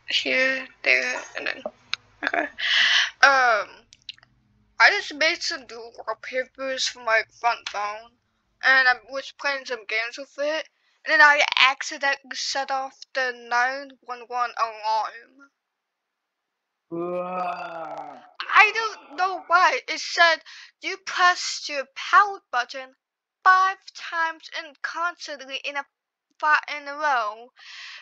here, there, and then okay. I just made some new wallpapers for my front phone, and I was playing some games with it, and then I accidentally set off the 911 alarm. I don't know why. It said you pressed your power button 5 times and constantly in a row.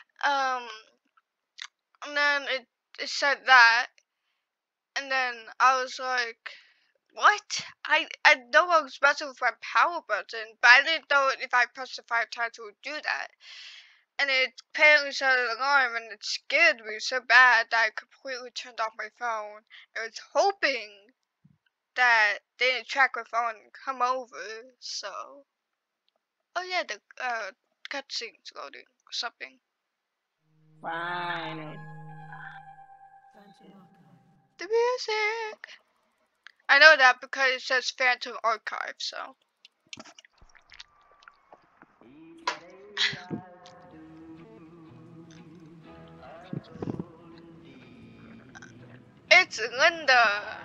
And then it said that, and then I was like, what? I know I was messing with my power button, but I didn't know if I pressed it 5 times it would do that. And it apparently set an alarm, and it scared me so bad that I completely turned off my phone. I was hoping that they didn't track my phone and come over, so. Oh yeah, the cutscene's loading or something. Fine. The music! I know that because it says Phantom Archive, so. It's Linda!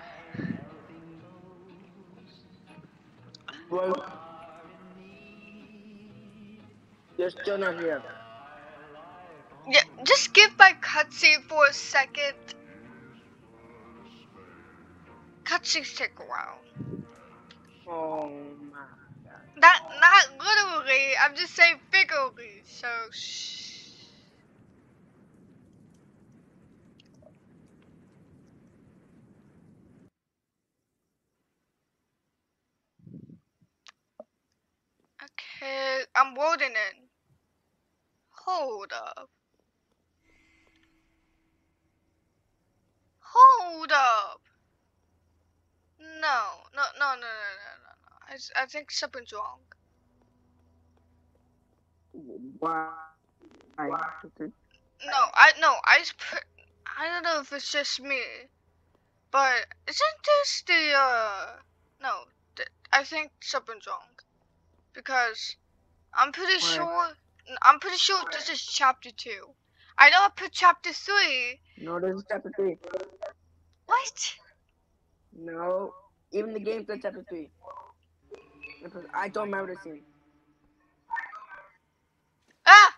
Well, you're still not here. Yeah, just give my cutscene for a second. Cutscenes take a while. Oh my god. Not literally, I'm just saying figuratively, so shh. Okay, I'm loading in. Hold up. Hold up. No. I think something's wrong. Why? I don't know if it's just me, but isn't this the no, I think something's wrong because I'm pretty sure this is chapter 2. I know I put chapter 3. No, this is chapter 3. What? No, even the game said chapter 3. I don't remember the scene. Ah!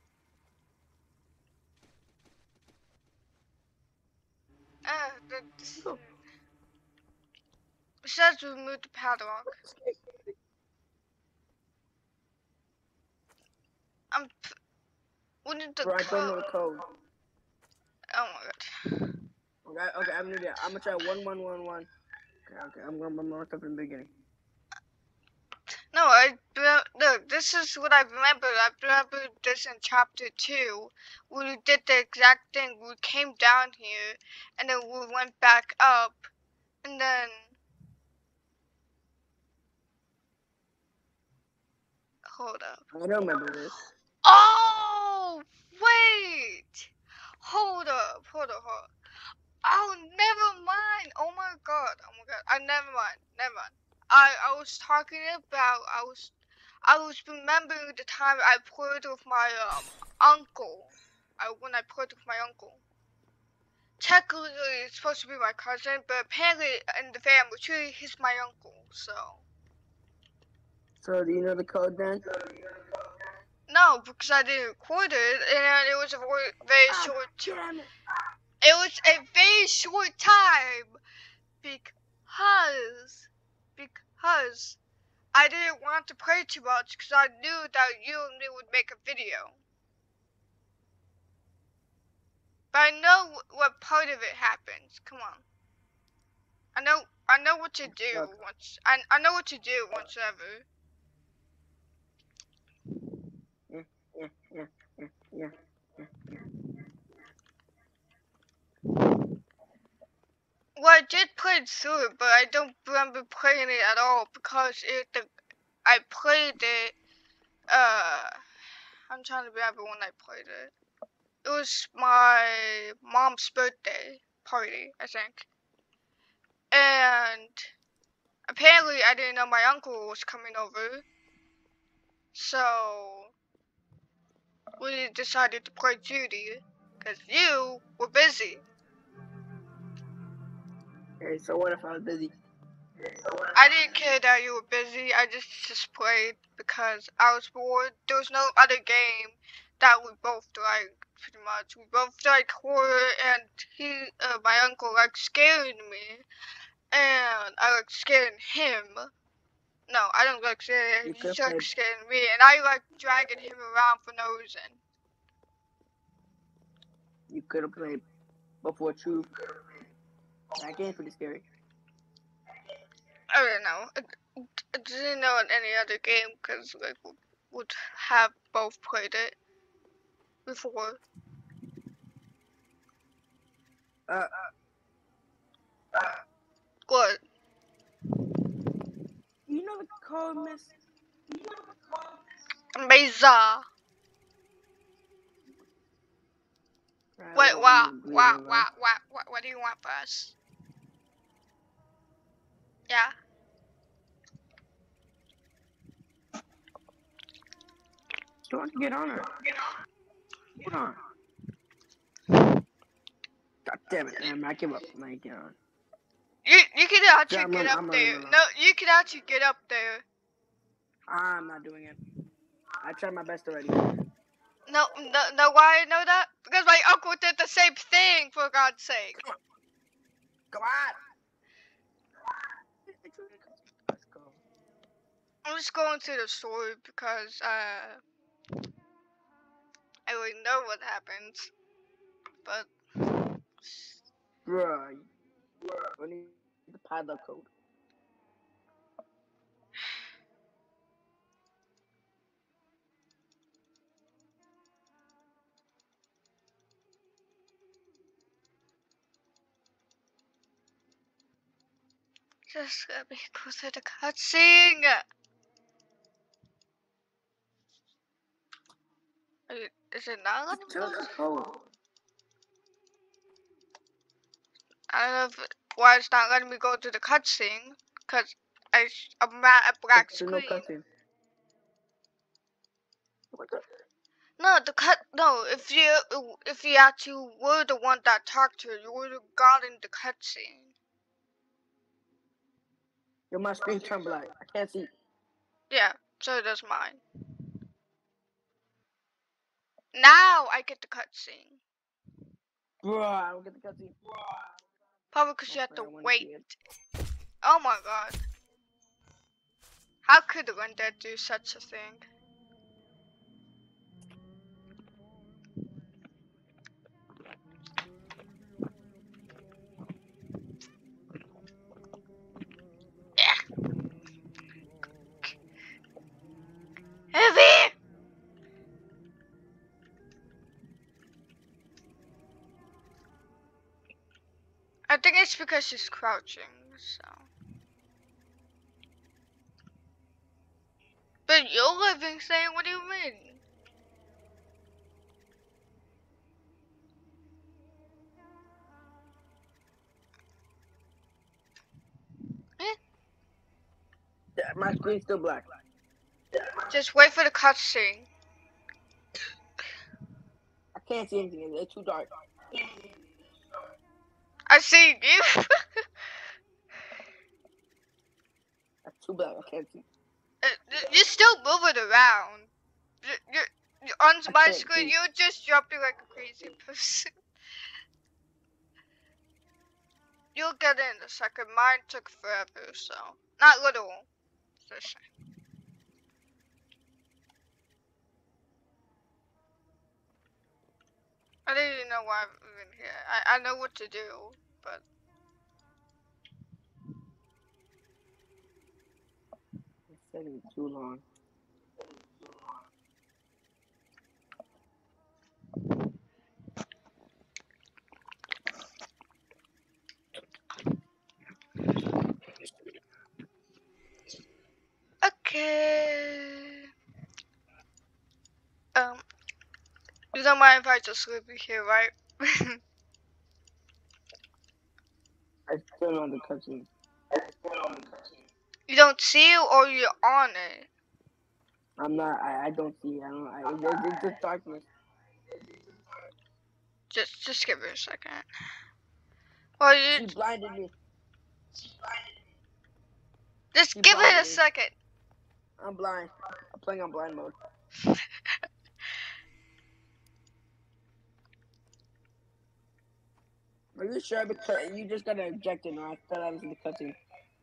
It says remove the padlock. We need the Right, don't know code. the code. Oh my god. Okay, I'm gonna do that. I'm gonna try 1111. Okay, I'm gonna start from the beginning. No, look, this is what I remember. I remember this in chapter 2. We did the exact thing. We came down here, and then we went back up, and then... Hold up. I don't remember this. Oh, wait! Hold up. Oh, never mind. Oh my god. Never mind. I was talking about, I was remembering the time I played with my uncle. When I played with my uncle. Technically, it's supposed to be my cousin, but apparently in the family tree, he's my uncle. So. So do you know the code then? No, because I didn't record it, and it was a very short. Damn it. It was a very short time because I didn't want to play too much because I knew that you and me would make a video. But I know what part of it happens. Come on. I know what to do once. I know what to do once ever. Yeah. Well, I did play through it, but I don't remember playing it at all because I played it. I'm trying to remember when I played it. It was my mom's birthday party, I think. And apparently I didn't know my uncle was coming over. So we decided to play Judy. Because you were busy. Okay, so what if I was busy? I didn't care that you were busy. I just played because I was bored. There was no other game that we both liked, pretty much. We both liked horror, and my uncle liked scaring me, and I liked scaring him. No, I don't like scaring him. You He could just have likes played. scaring me, and I like dragging him around for no reason. You could have played Before Truth. That game's pretty scary. I don't know. I didn't know any other game because like would have both played it before. Uh, What? you know the code, Miss? Mesa. Right, Wait, well, I'm what? gonna agree with that. What do you want for us? Yeah. Don't get on her. Hold on. God damn it, man. I give up. I get on. You can actually I'm get up running there. around. No, you can actually get up there. I'm not doing it. I tried my best already. No, why I know that? Because my uncle did the same thing, for God's sake. Come on! Let's go. I'm just going to the story because, I already know what happens. But, Bruh. I need the padlock code. just let me go through the cutscene. Is it not letting me Tell go? the code. I don't know why it's not letting me go to the cutscene. Because I'm at a black There's no screen. cutscene. What the? No, if you actually were the one that talked to her, you would have gotten the cutscene. Yo, my screen turned black. I can't see. Yeah, so does mine. Now I get the cutscene. Bruh, I don't get the cutscene. Probably because you have Okay, to I wanna see wait. it. Oh my god. How could Linda do such a thing? Yeah. Heavy! I think it's because she's crouching, so. But you're living thing, what do you mean? Yeah, my screen's still black. Just wait for the cutscene. I can't see anything. It's too dark. I see you. It's too black. I can't see. You're still moving around. You're on my can't screen, see. you're just jumping like a crazy person. You'll get in a second. Mine took forever, so. Not little. Just I didn't even know why I'm even here. I know what to do, but. It's taking too long. Okay. You don't mind if I just leave you here, right? I still don't have the cutscene. You don't see it or you're on it? I'm not. I don't see. I don't. It's just darkness. Just give her a second. Well, you She blinded me. just She give it blinded a me. second. I'm blind. I'm playing on blind mode. Are you sure? Because you just got ejected, and I thought I was in the cutscene.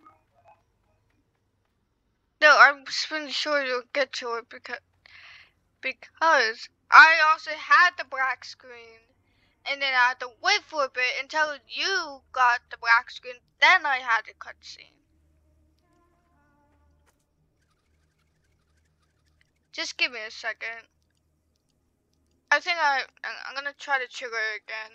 No, I'm pretty sure you'll get to it because I also had the black screen, and then I had to wait for a bit until you got the black screen. Then I had the cutscene. Just give me a second. I think I'm gonna try to trigger it again.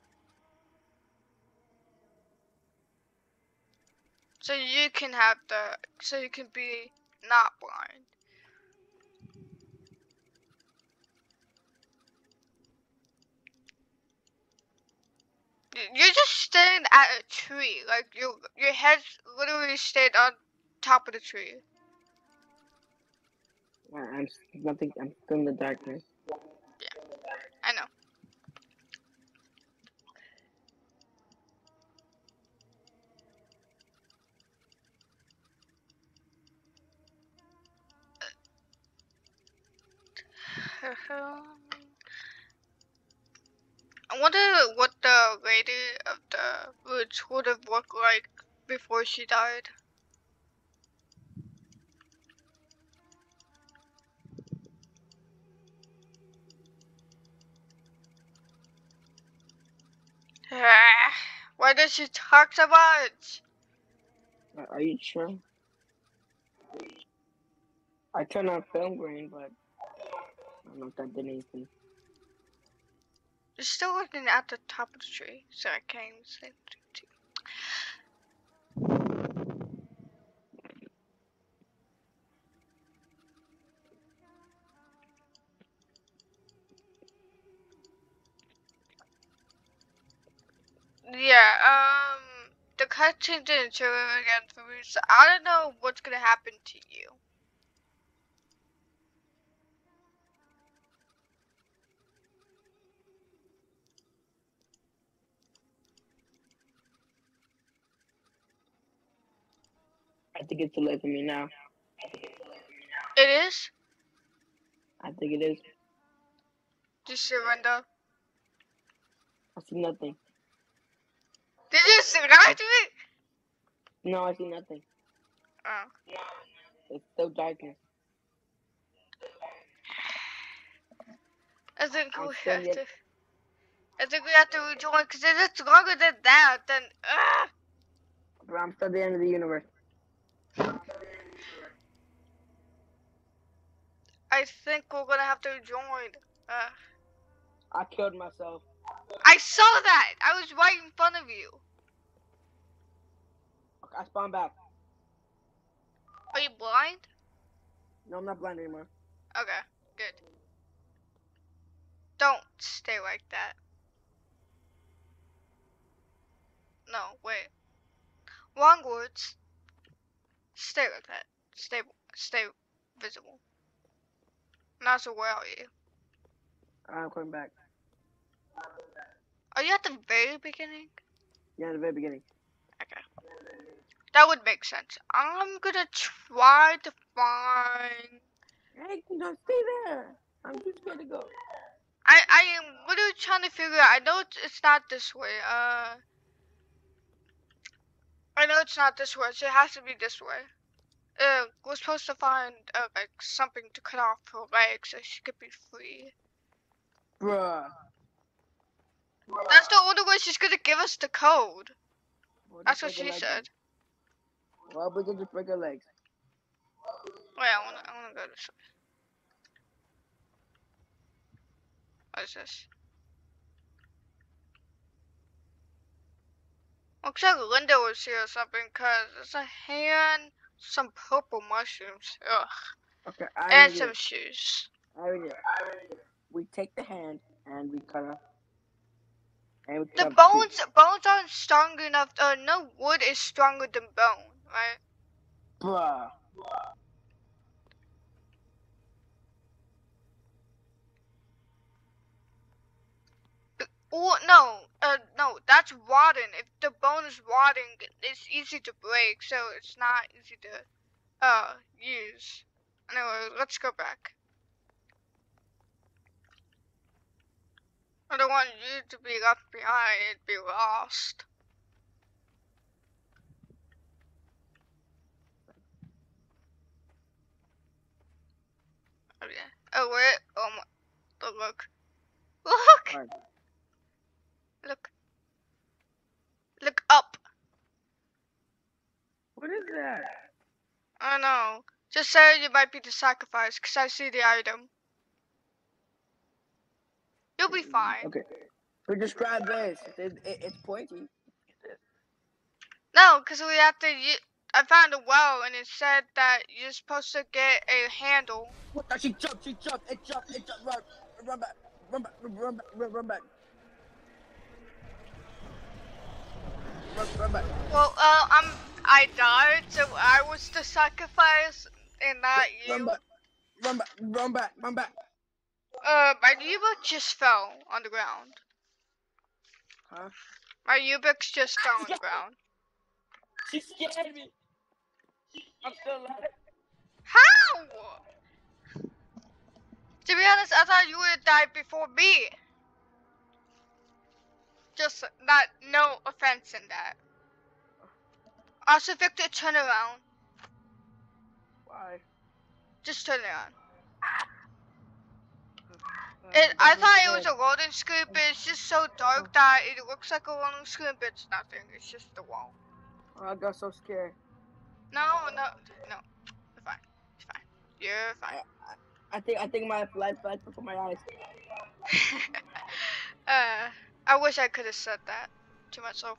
So you can be not blind. You're just standing at a tree, like your head literally stayed on top of the tree. I'm nothing. I'm still in the darkness. Yeah, I know. I wonder what the lady of the woods would have looked like before she died. Why does she talk so much? Are you sure? I turned on film grain, but I don't know if that did anything. You're still looking at the top of the tree, so I can't even say anything to you. Yeah, the cutscene didn't show it again for me, so I don't know what's gonna happen to you. I think it's too late for me now. It is? I think it is. Did you surrender? I see nothing. Did you surrender me? No, I see nothing. Oh. It's still darkness. I think I'm we still have yet. to. I think we have to rejoin because if it's longer than that, then But I'm still the end of the universe. I think we're gonna have to rejoin. I killed myself. I saw that. I was right in front of you. Okay, I spawned back. Are you blind? No, I'm not blind anymore. Okay, good. Don't stay like that. No, wait. Wrong words. Stay like that. Stay visible. Not so where are you? I'm coming back. Are you at the very beginning? Yeah, in the very beginning. Okay. That would make sense. I'm gonna try to find. Hey, don't stay there. I'm too scared to go. I am literally trying to figure out. I know it's not this way. I know it's not this way, so it has to be this way. We're supposed to find like something to cut off her legs so she could be free. Bruh. That's the only way she's gonna give us the code. That's what she said. Well, we can just break her legs. Wait, I wanna go this way. What is this? Looks like Linda was here or something, cause it's a hand, some purple mushrooms, ugh, Okay, and some shoes. We take the hand and we cut off. And we The cut bones aren't strong enough. No wood is stronger than bone, right? Bruh. Or that's rotten. If the bone is rotting, it's easy to break, so it's not easy to use. Anyway, let's go back. I don't want you to be left behind and be lost. Okay. Oh wait. Oh my. Oh, look. Look. Alright. Look. Look up. What is that? I know. Just say you might be the sacrifice, cause I see the item. You'll be fine. Okay. So describe this. It's pointy. No, cause we have to. I found a well, and it said that you're supposed to get a handle. What the? She jumped. It jumped. Run back. Run back. Run back. Run back. Well, I died, so I was the sacrifice, and not you. Run back. My yearbook just fell on the ground. Huh? My yearbooks just fell on the ground. She scared me. I'm still alive. How? To be honest, I thought you would have died before me. Just not, no offense in that. Also, Victor, turn around. Why? Just turn around. I thought it was a loading screen, but it's just so dark that it looks like a loading screen, but it's nothing. It's just the wall. Oh, I got so scared. No. You're fine. It's fine. You're fine. I think my life flashed before my eyes. I wish I could have said that to myself.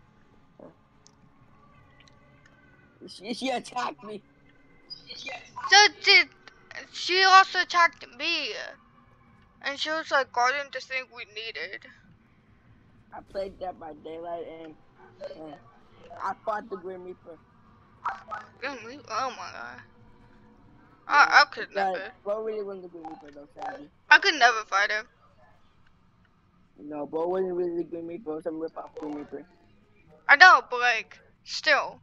She attacked me. So did she also attacked me, and she was like guarding the thing we needed. I played that by daylight and I fought the Grim Reaper. Oh my god. I could never. Bo really wasn't the Grim Reaper though, sadly. I could never fight him. No, Bo wasn't really the Grim Reaper. It was some rip-off Grim Reaper. I know, but like, still.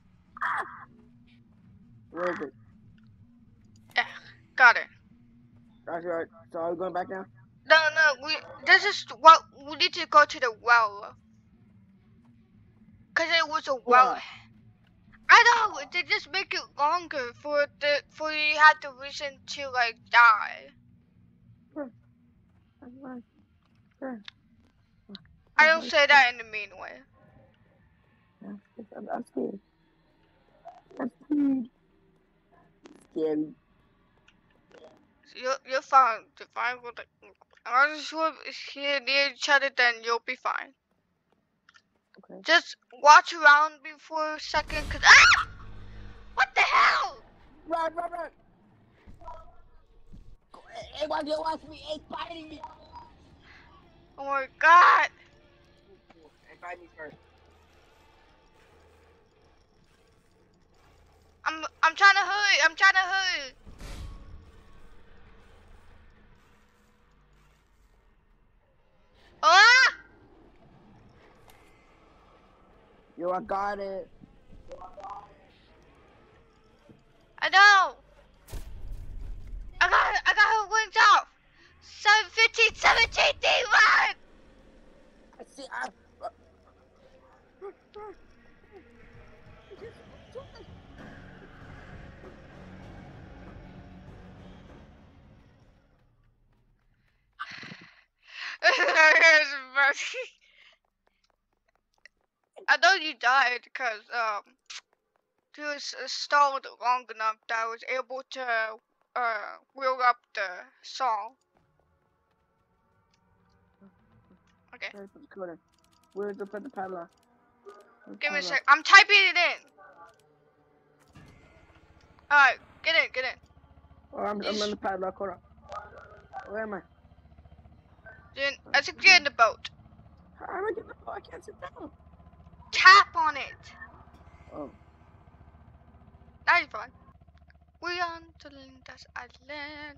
Where is it? Yeah, got it. Alright, so are we going back now? No, this is what, we need to go to the well. Cause it was a well. Yeah. I know, they just make it longer for you had the reason to like die. I don't say that in a mean way. I'm scared. I'm scared. Scary. You're fine. You're fine with it. As long as we're here near each other, then you'll be fine. Okay. Just watch around me for a second, cause ah! What the hell? Run! Hey, why do you watch me? It's biting me. Oh my god. It bite me first. I'm trying to hurry. Ah! Yo, I got it. I know. I got her wings off. 715, 17, run! I see. I know you died because you was stalled long enough that I was able to wheel up the song. Okay. Where's the padlock? Give me a sec. I'm typing it in. Alright, get in. Oh, I'm in the padlock. Hold on. Where am I? I think you're in the boat. How am I getting the boat? I can't sit down. Tap on it. Oh. Now you're fine. We on to Linda's Island.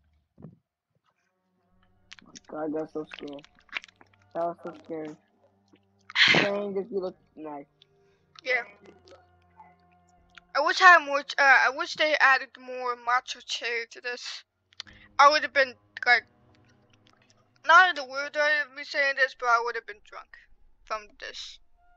God, that's so scary. That was so scary. saying that you look nice. Yeah. I wish I had more. I wish they added more matcha cherry to this. I would have been like, not in the weird way of me saying this, but I would have been drunk from this.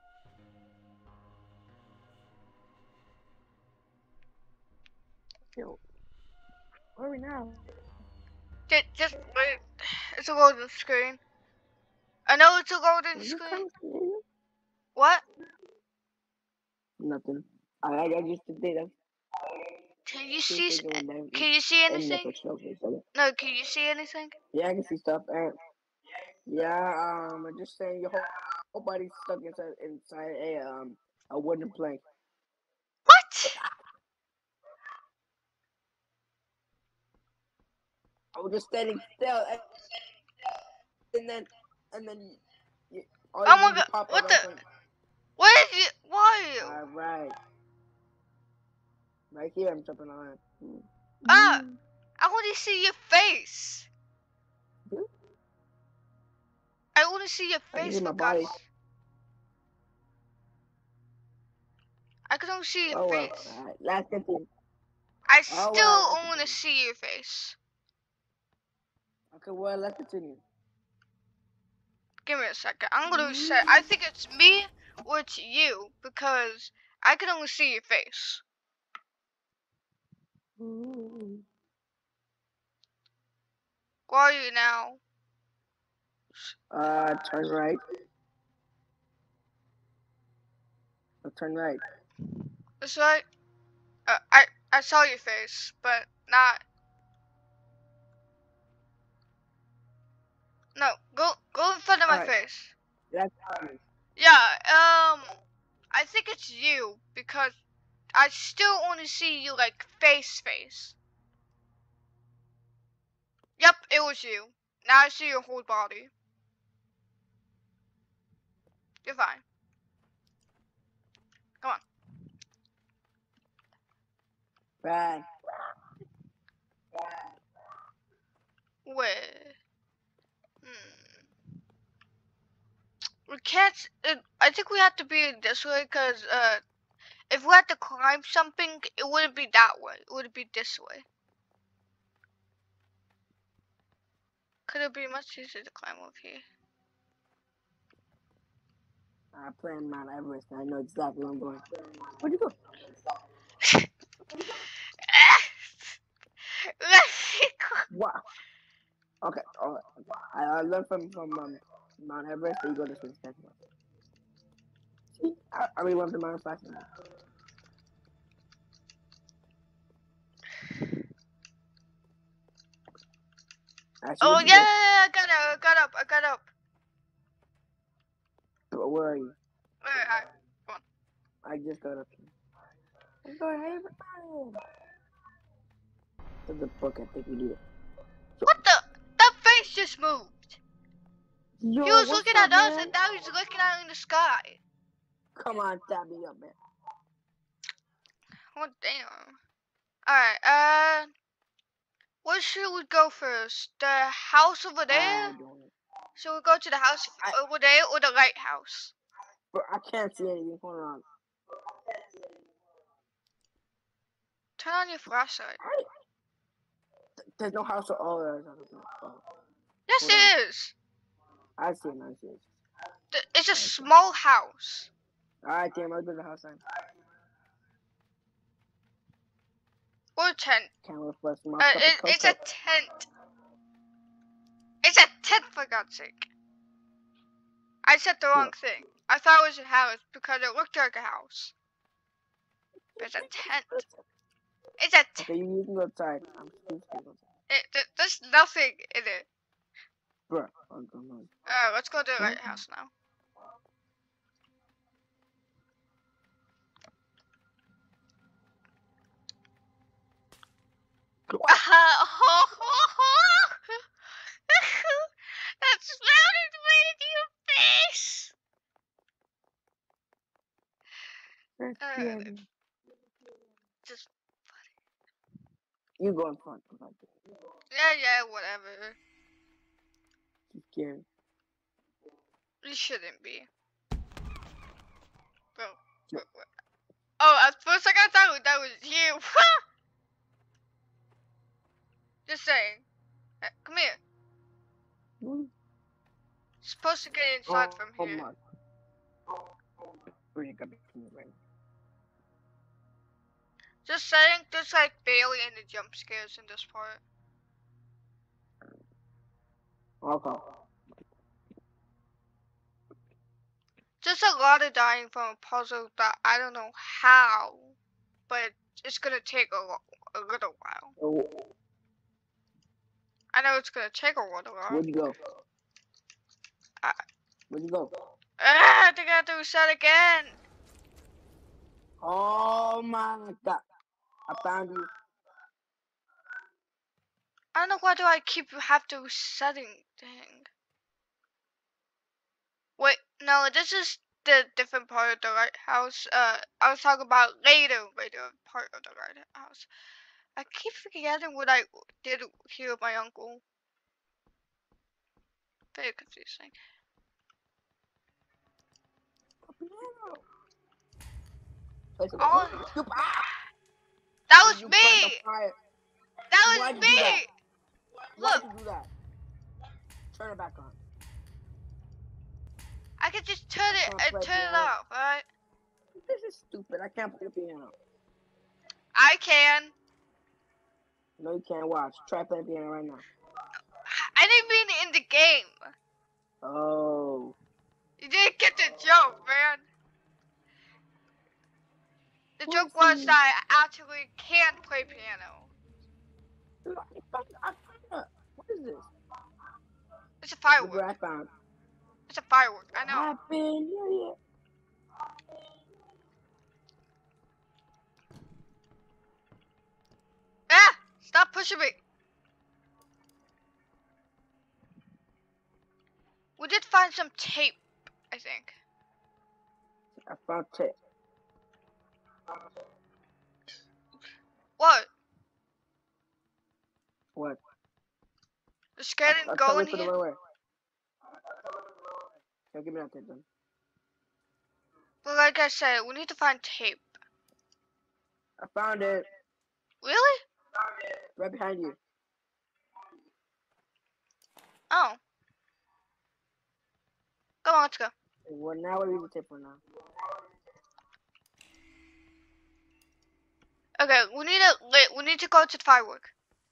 Yo, hurry now. Just wait. It's a loading screen. I know it's a loading You screen. come. What? Nothing. I just did that. Can you See see? if they're doing that. Can you see And anything? Netflix shows each other. No. Can you see anything? Yeah, I can see stuff. And yeah, I'm just saying your whole body's stuck inside a wooden plank. What? I was just standing still, and then you, all Oh you my need to god! pop What out the? on front. Where is you? Why are you? All right here. I'm jumping on it. Ah! I want to see your face. I want to see your I can face see my because body. I can only see your Oh well. face. All right, last continue. I Oh still well. want to see your face. Okay, well let's continue. Give me a second. I'm gonna say I think it's me or it's you because I can only see your face. Where are you now? Turn right. Turn right. This right? I saw your face, but not. No, go in front of my Alright. face. That's Yeah. I think it's you because I still only see you like face. Yep, it was you. Now I see your whole body. You're fine. Come on. right. Wait. We can't. I think we have to be this way because if we had to climb something, it wouldn't be that way. It would be this way. Could it be much easier to climb over here? I plan Mount Everest. I know exactly where I'm going. Where'd you go? Wow. Okay. Oh, I learned from Mount Everest that you go this way instead. See, I really went to Mount Everest. Oh Actually, yeah, I got up. but where are you? Alright, come on. I just got up. I'm going everybody. There's a book. I think we need it. What the? That face just moved. Yo, He was what's looking up, at us, man? and now he's looking out in the sky. Come on, stab me up, man. Oh damn. Alright, where should we go first? The house over there? Should we go to the house over there or the lighthouse? Bro, I can't see anything. Hold on. Turn on your flashlight. There's no house at all. Oh. Yes, Hold it on. is. I see it. I see it. It's a small house. Alright, damn, I'll go to the house then. Or a tent. Can't refresh my It's a tent. It's a tent, for God's sake. I said the wrong thing. I thought it was a house because it looked like a house. But it's a tent. It's a tent. Okay, you can go outside. I'm scared. There's nothing in it. Bro, I'm going. Let's go to the lighthouse now. That exploded right into your face. Just You go in front. yeah, whatever. She's scary. You shouldn't be. Oh, at first I thought that was you. Just saying. Hey, come here. Supposed to get inside from here. Just saying, there's like barely any jump scares in this part. Okay. Just a lot of dying from a puzzle that I don't know how, but it's gonna take a little while. I know it's gonna take a little while. Where'd you go? Where'd you go? I think I have to reset again. Oh my god. I found you. I don't know why do I keep have to resetting thing. Wait, no, this is the different part of the lighthouse. I was talking about later part of the lighthouse. I keep forgetting what I did here with my uncle. Very confusing. Oh, that was me! That was me! Why'd you do that? Turn it back on. I could just turn it off, alright? This is stupid. I can't play piano. I can. No, you can't watch. Try playing piano right now. I didn't mean in the game. Oh. You didn't get the joke, man. The joke was that I actually can play piano. What is this? It's a firework. I found. It's a firework, I know. Happened. Yeah. Ah! Stop pushing me. We did find some tape, I think. I found tape. What? What? The scared and go in here? Don't give me that tape then. But like I said, we need to find tape. I found it. Really? Right behind you. Oh. Come on, let's go. Well, now we need the tape for now. Okay, we need to go to the firework.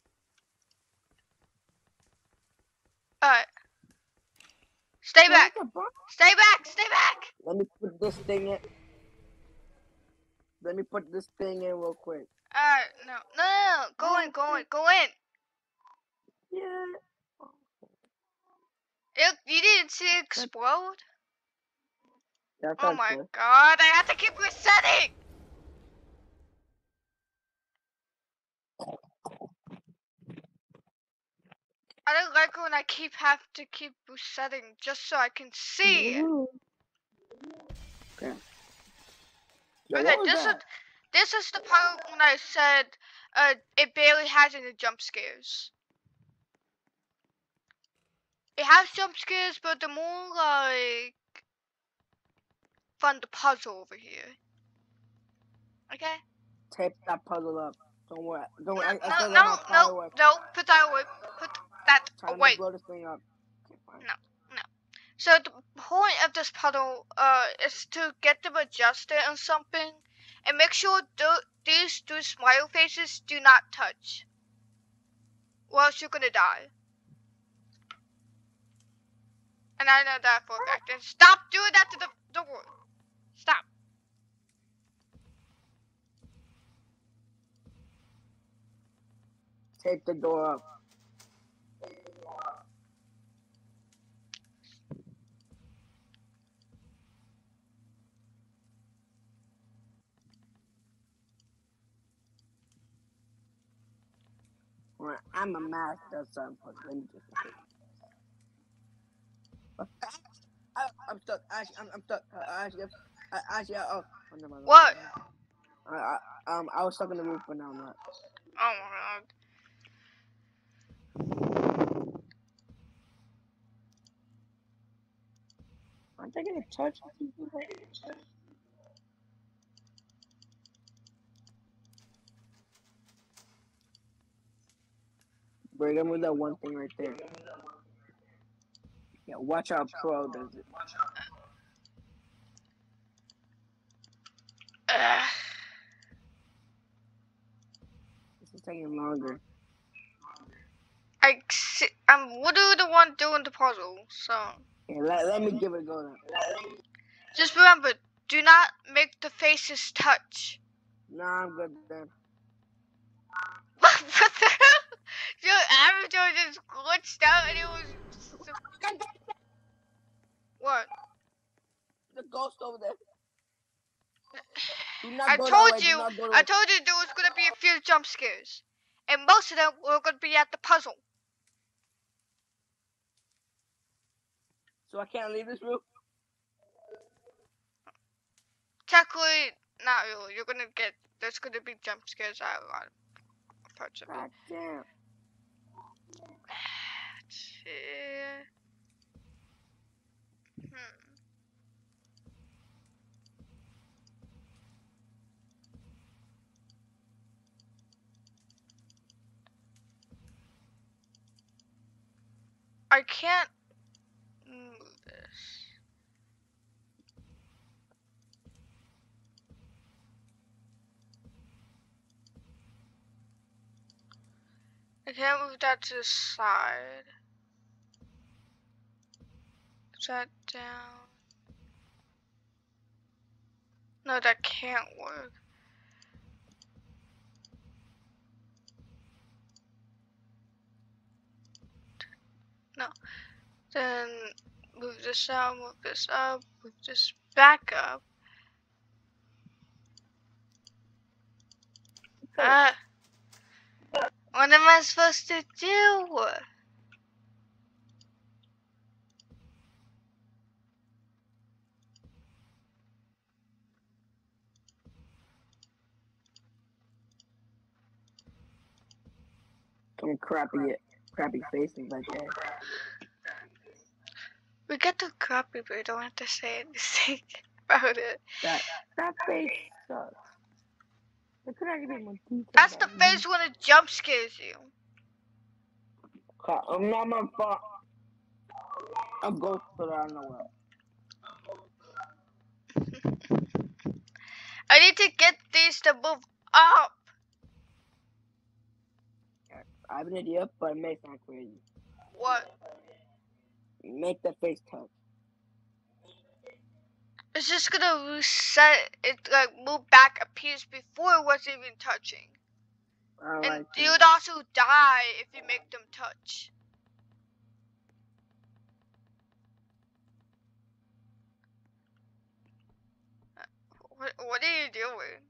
Alright. Stay back. Stay back. Stay back. Let me put this thing in. Let me put this thing in real quick. Alright, no. Go in. Yeah. You didn't see it explode? That's Oh my god, I have to keep resetting! I don't like when I have to keep resetting just so I can see. Okay. Okay, this is the part when I said it barely has any jump scares. It has jump scares, but they're more like fun to puzzle over here. Okay? Tape that puzzle up. Don't worry. Don't worry. No, put that away. Put that away. To blow this thing up. Okay, fine. No. So the point of this puzzle is to get them adjusted on something and make sure these two smile faces do not touch. Or else you're gonna die. And I know that for a fact. And stop doing that to the door. Stop. Tape the door up. I'm a master of something. Let me just. I'm stuck. I'm stuck. Oh, never mind. What? I was stuck in the roof, but now I'm not. Oh my god. Aren't they gonna touch? We're gonna move that one thing right there. Yeah, watch how pro does it. This is taking longer. I'm literally the one doing the puzzle, so. Yeah, let me give it a go then. Just remember, do not make the faces touch. Nah, I'm good then. What the hell? Your avatar just glitched out and it was. What? The ghost over there. Do not I go that told way. Do you. not go that I way. told you there was gonna be a few jump scares, and most of them were gonna be at the puzzle. So I can't leave this room? Technically, not really. You're gonna get. There's gonna be jump scares at a lot of parts of it. God damn. I can't move this. I can't move that to the side. Is that down? No, that can't work. No. Then move this out, move this up, move this back up. What am I supposed to do? Some crappy faces like that. We get the copy, but we don't have to say anything about it. That face sucks. There could actually be more detail. That's the face when it jump scares you. I'm not my fault. I'm ghost so I know what. I need to get these to move up. I have an idea, but it may sound crazy. What? Make the face touch. It's just gonna reset it, like move back a piece before it wasn't even touching. And you would also die if you make them touch. What are you doing?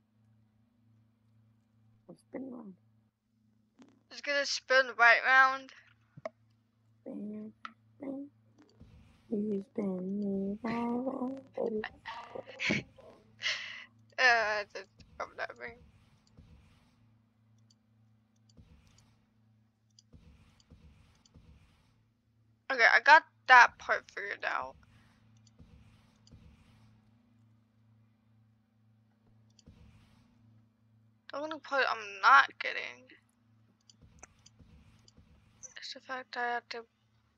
I'm spinning around. It's gonna spin right round. Spin, spin. You spin me around, baby. I did of that ring. Okay, I got that part figured out. The only part I'm not getting is the fact I have to.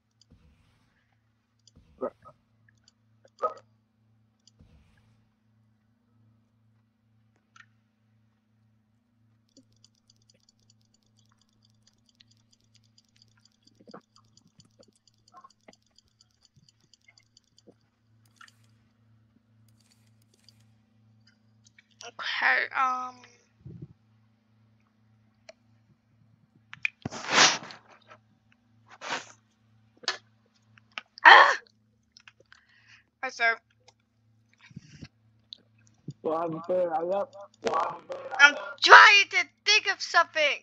Okay, Ah! I said, I'm trying to think of something.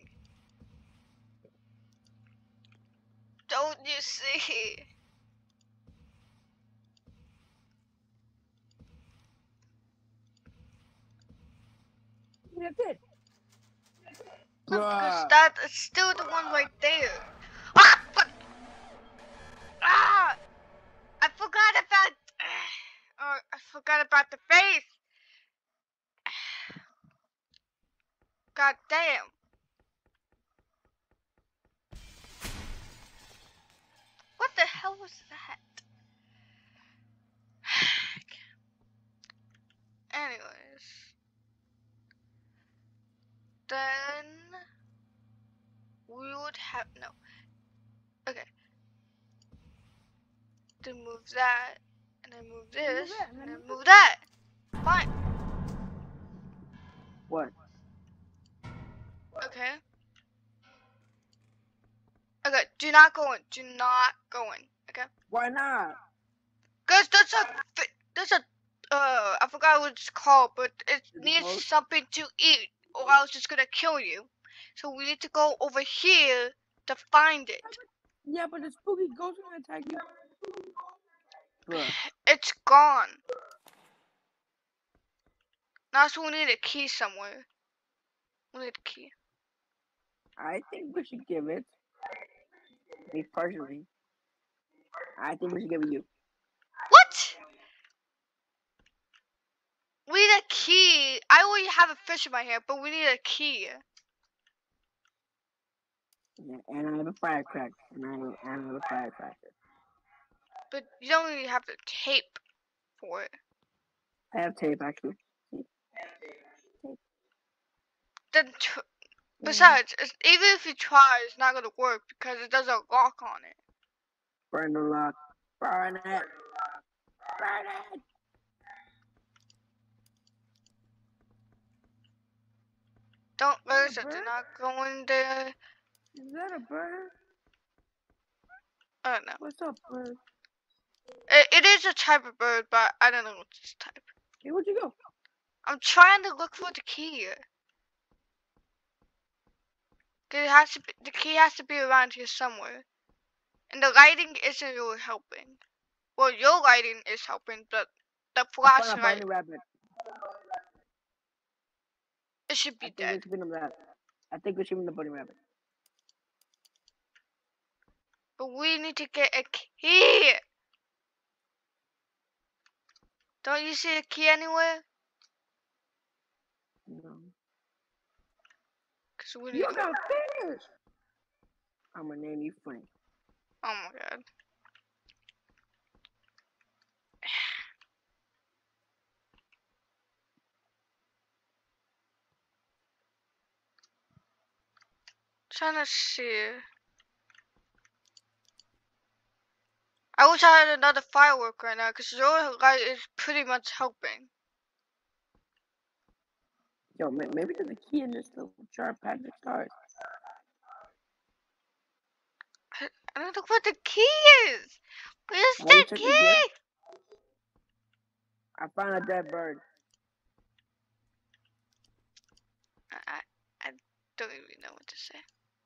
Don't you see? That's it. No, because that is still the one right there. Ah! Fuck! Ah! I forgot about. Oh, I forgot about the face. God damn. What the hell was that? Anyways. Then we would have no. Okay. Then move that, and then move this, and then move that. Fine. What? Okay. Okay. Do not go in. Do not go in. Okay. Why not? Cause that's a I forgot what it's called, but it needs post? something to eat, or else it's gonna kill you. So we need to go over here to find it. Yeah, but the spooky ghost gonna attack you. Bruh. It's gone. Now, so we need a key somewhere. We need a key. I think we should give it. Me personally. I think we should give it you. What? We need a key. I already have a fish in my hand, but we need a key. Yeah, and I have a firecracker. And I have a firecracker. But you don't really have the tape for it. I have tape actually. Then, besides, even if you try, it's not gonna work because it does a lock on it. Burn the lock. Burn it. Burn it. Don't listen. Do not go in there. Is that a bird? I don't know. What's up, bird? It is a type of bird, but I don't know what this type. Hey, where'd you go? I'm trying to look for the key. It has to be, the key has to be around here somewhere. And the lighting isn't really helping. Well, your lighting is helping, but the flashlight, Rabbit. it should be dead. I think we should win the bunny rabbit. But we need to get a key. Don't you see a key anywhere? No. Cause we You need. got fish. I'm gonna name you Frank. Oh my god. Trying to see. I wish I had another firework right now, cause your light is pretty much helping. Yo, maybe there's a key in this little jar packed of stars. I don't know what the key is. Where's the key? I found a dead bird. I don't even know what to say.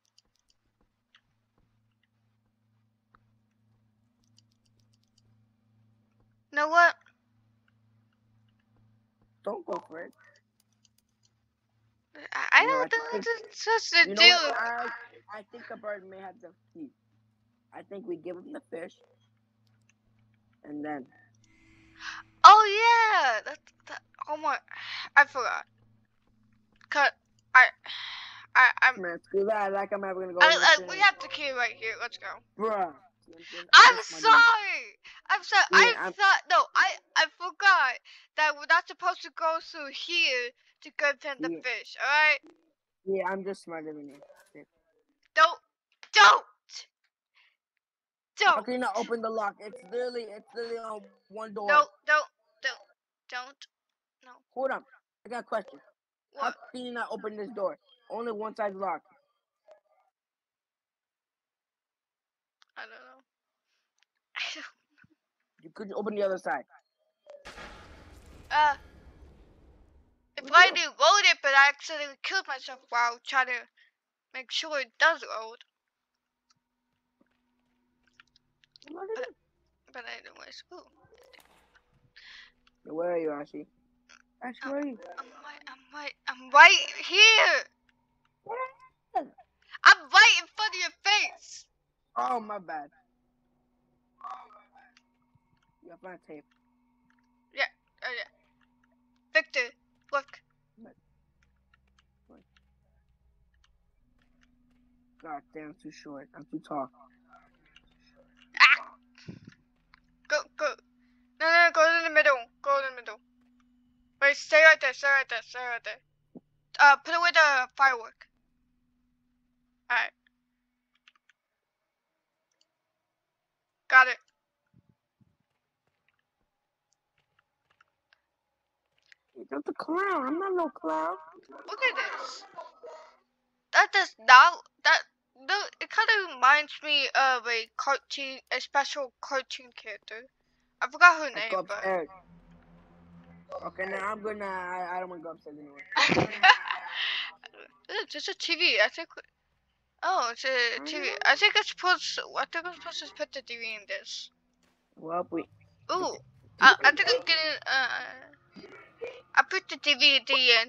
You know what? Don't go for it. I don't know what it's supposed to do. I think the bird may have the key. I think we give him the fish. And then. Oh yeah, oh my, I forgot. Cause I'm. Man, screw that. Like I'm ever gonna go. We have the key right here. Let's go. Bruh. I'm sorry. I'm sorry. Yeah, I forgot that we're not supposed to go through here to go find the fish. All right. Yeah, I'm just smarter than you. Don't. How can you not open the lock? It's literally on one door. No, don't. No. Hold on. I got a question. What? How can you not open this door? Only one side's locked. I don't know. You could open the other side. If I do load it, but I accidentally killed myself while trying to make sure it does load. But anyways, ooh. Where are you, Ashi? Ashi, where are you? I'm right here. I'm right in front of your face. Oh, my bad. You have my tape. Yeah. Victor, look. God damn, too short. I'm too tall. Ah! stay right there, stay right there, stay right there. Put away the firework. Alright. Got it. You're the clown. I'm not no clown. Look at this. That does not, it kind of reminds me of a special cartoon character. I forgot her Let's name, go but. upstairs. Okay, now I'm good now. I don't want to go upstairs anymore. It's just a TV. I think. Oh, it's a TV. I think it's supposed. I think I'm supposed to put the TV in this. Well, we. Ooh, I think I'm getting. I put the DVD in.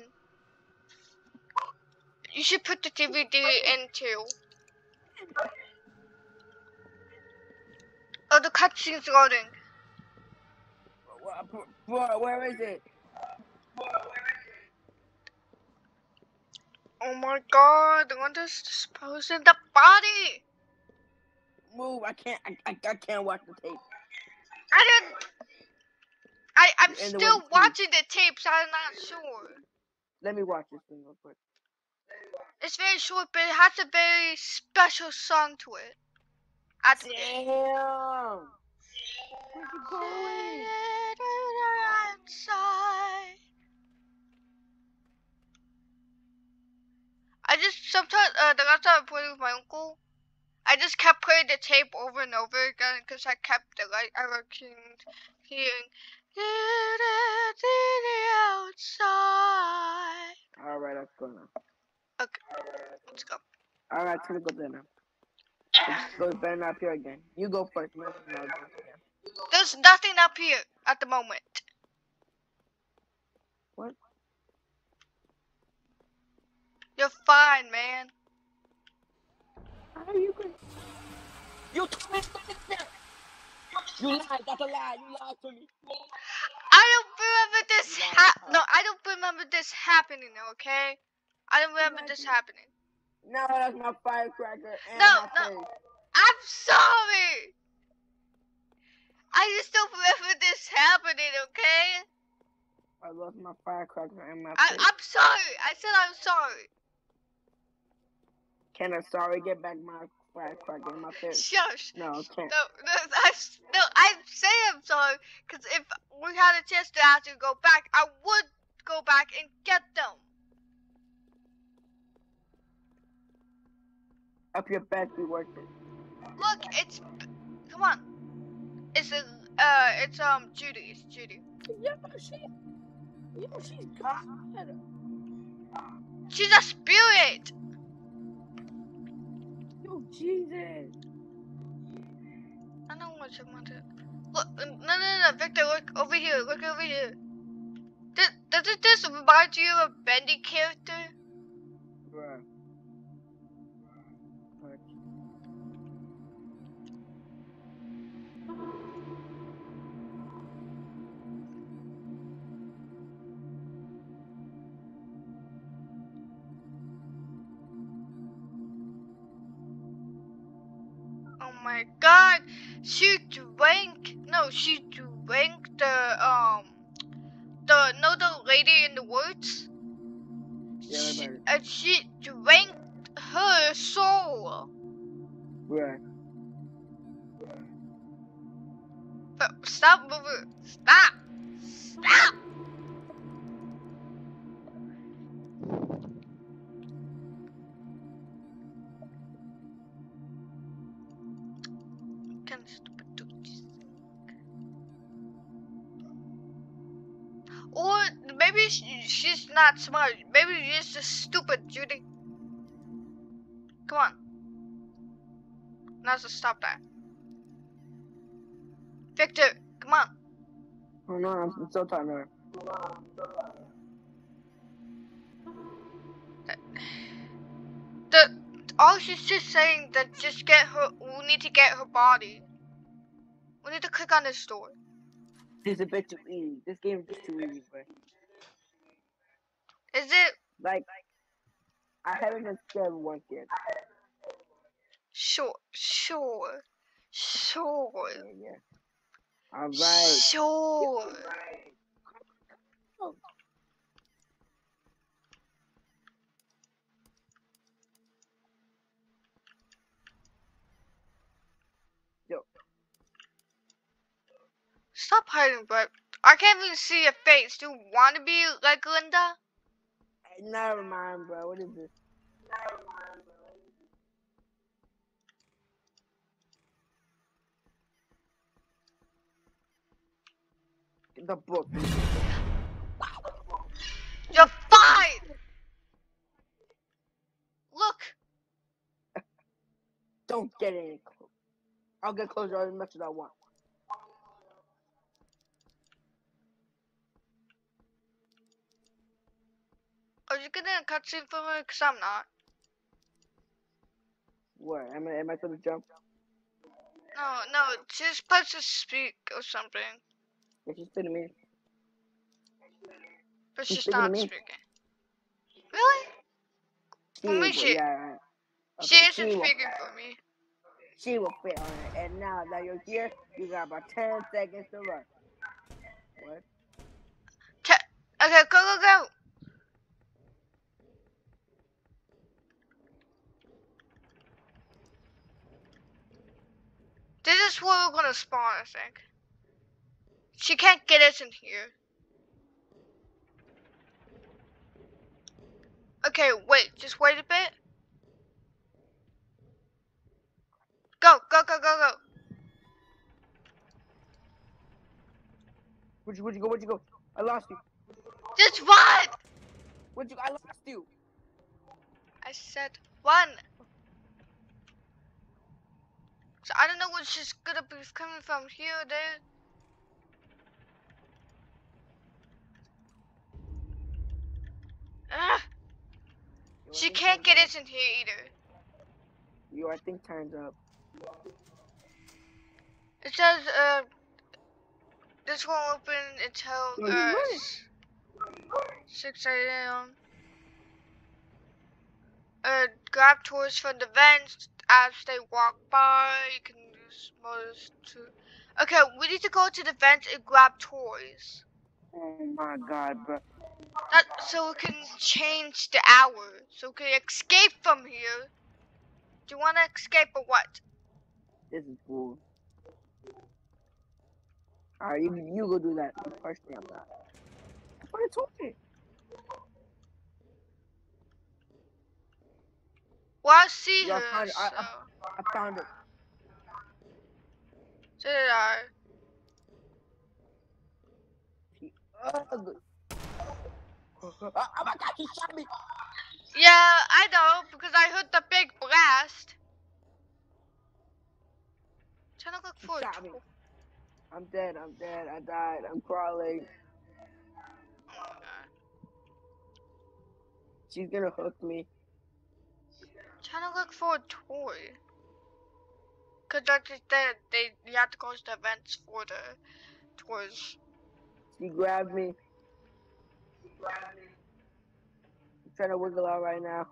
You should put the DVD in too. Oh, the cutscene's loading. Where is it? Oh my god, the one that's disposing the body. Move! I can't watch the tape. I'm still watching the tapes. I'm not sure. Let me watch this thing real quick. It's very short, but it has a very special song to it. Damn! Where's it going? I just sometimes the last time I played with my uncle, I just kept playing the tape over and over again because I kept hearing outside. All right, let's go now. Okay, let's go. All right, time to go there now. Go better not up here again. You go first, man. There's nothing up here at the moment. What? You're fine, man. How are you going? You lied. That's a lie. You lied to me. I don't remember this. No, I don't remember this happening. Okay, I don't remember this happening. No, that's my firecracker and No. my face. I'm sorry. I just don't remember this happening. Okay. I lost my firecracker and my face. I'm sorry. I said I'm sorry. Can a sorry get back my firecracker and my face? Shush. No, can't. No, I say I'm sorry because if we had a chance to actually go back, I would go back and get them. Up your back, be worth it. Look, come on. It's Judy. It's Judy. Yeah, she's God. She's a spirit. Yo, Jesus. I know what you wanted. Look, no, Victor, look over here. Look over here. Doesn't this remind you of a Bendy character? Bruh. Oh my god, she drank the lady in the woods? Yeah, she drank her soul. Right. But stop moving. Stop. Kind of stupid do this thing. Or maybe she's not smart. Maybe she's just stupid, Judy. Come on. Now to stop that. Victor, come on. Oh no, I'm so tired. All she's just saying that just get her. We need to get her body. We need to click on this door. This is a bit too easy. This game is too easy, but. Is it? Like, I haven't been scared once yet. Sure. Yeah. Alright. Sure. Stop hiding, but I can't even see your face. Do you want to be like Linda? Hey, never mind, bro. What is this? The book. You're fine! Look! Don't get any close. I'll get closer as much as I want. Are you getting a cutscene for me? Because I'm not. What? Am I supposed to jump? No, she's supposed to speak or something. Yeah, she's speaking to me. But She's she's speaking to not me. speaking. Really? For me, Yeah. she Okay, isn't speaking for me. She will fit on it. And now that you're here, you got about 10 seconds to run. What? Okay, go. This is where we're gonna spawn, I think. She can't get us in here. Okay, wait, just wait a bit. Go. Where'd you go? I lost you. Just run! I lost you. I said run. So I don't know what she's gonna be coming from here, dude. Ugh. She can't get us in here either. Yo, I think time's up. It says, this won't open until, 6 a.m. Grab toys from the vents as they walk by. You can use motors to... Okay, we need to go to the vents and grab toys. Oh my god, bro. So we can change the hour. So we can escape from here. Do you want to escape or what? This is cool. Alright, you go do that. Personally, I'm not. That's what I told you. Well, I see Yo, her, I found it. So did I. She ugly. Oh my god, she shot me. Yeah, I know, because I heard the big blast. Trying to look for Shot me. I'm dead. I died. I'm crawling. Oh my god. She's gonna hook me. Trying to look for a toy. Cause like you have to go to the events for the toys. She grabbed me. I'm trying to wiggle out right now.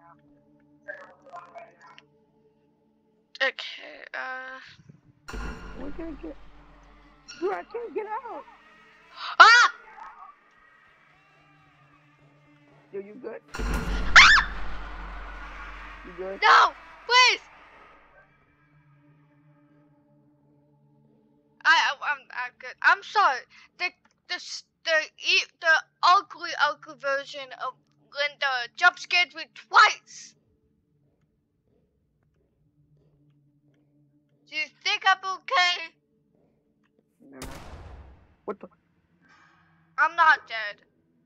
Okay, We're gonna get. Dude, I can't get out. Ah! Yo, you good? You good? No! Please! I'm good. I'm sorry. The ugly version of Linda jump scared me twice. Do you think I'm okay? Nah. What the? I'm not dead.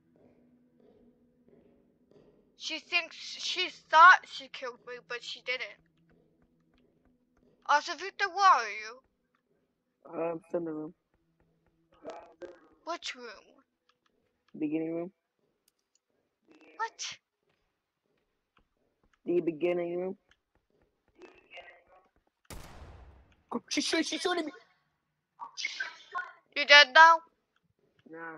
She thought she killed me, but she didn't. Also, Victor, where are you? I'm still in the room. Which room? Beginning room. What? The beginning room. She's shooting me. You dead now? Nah.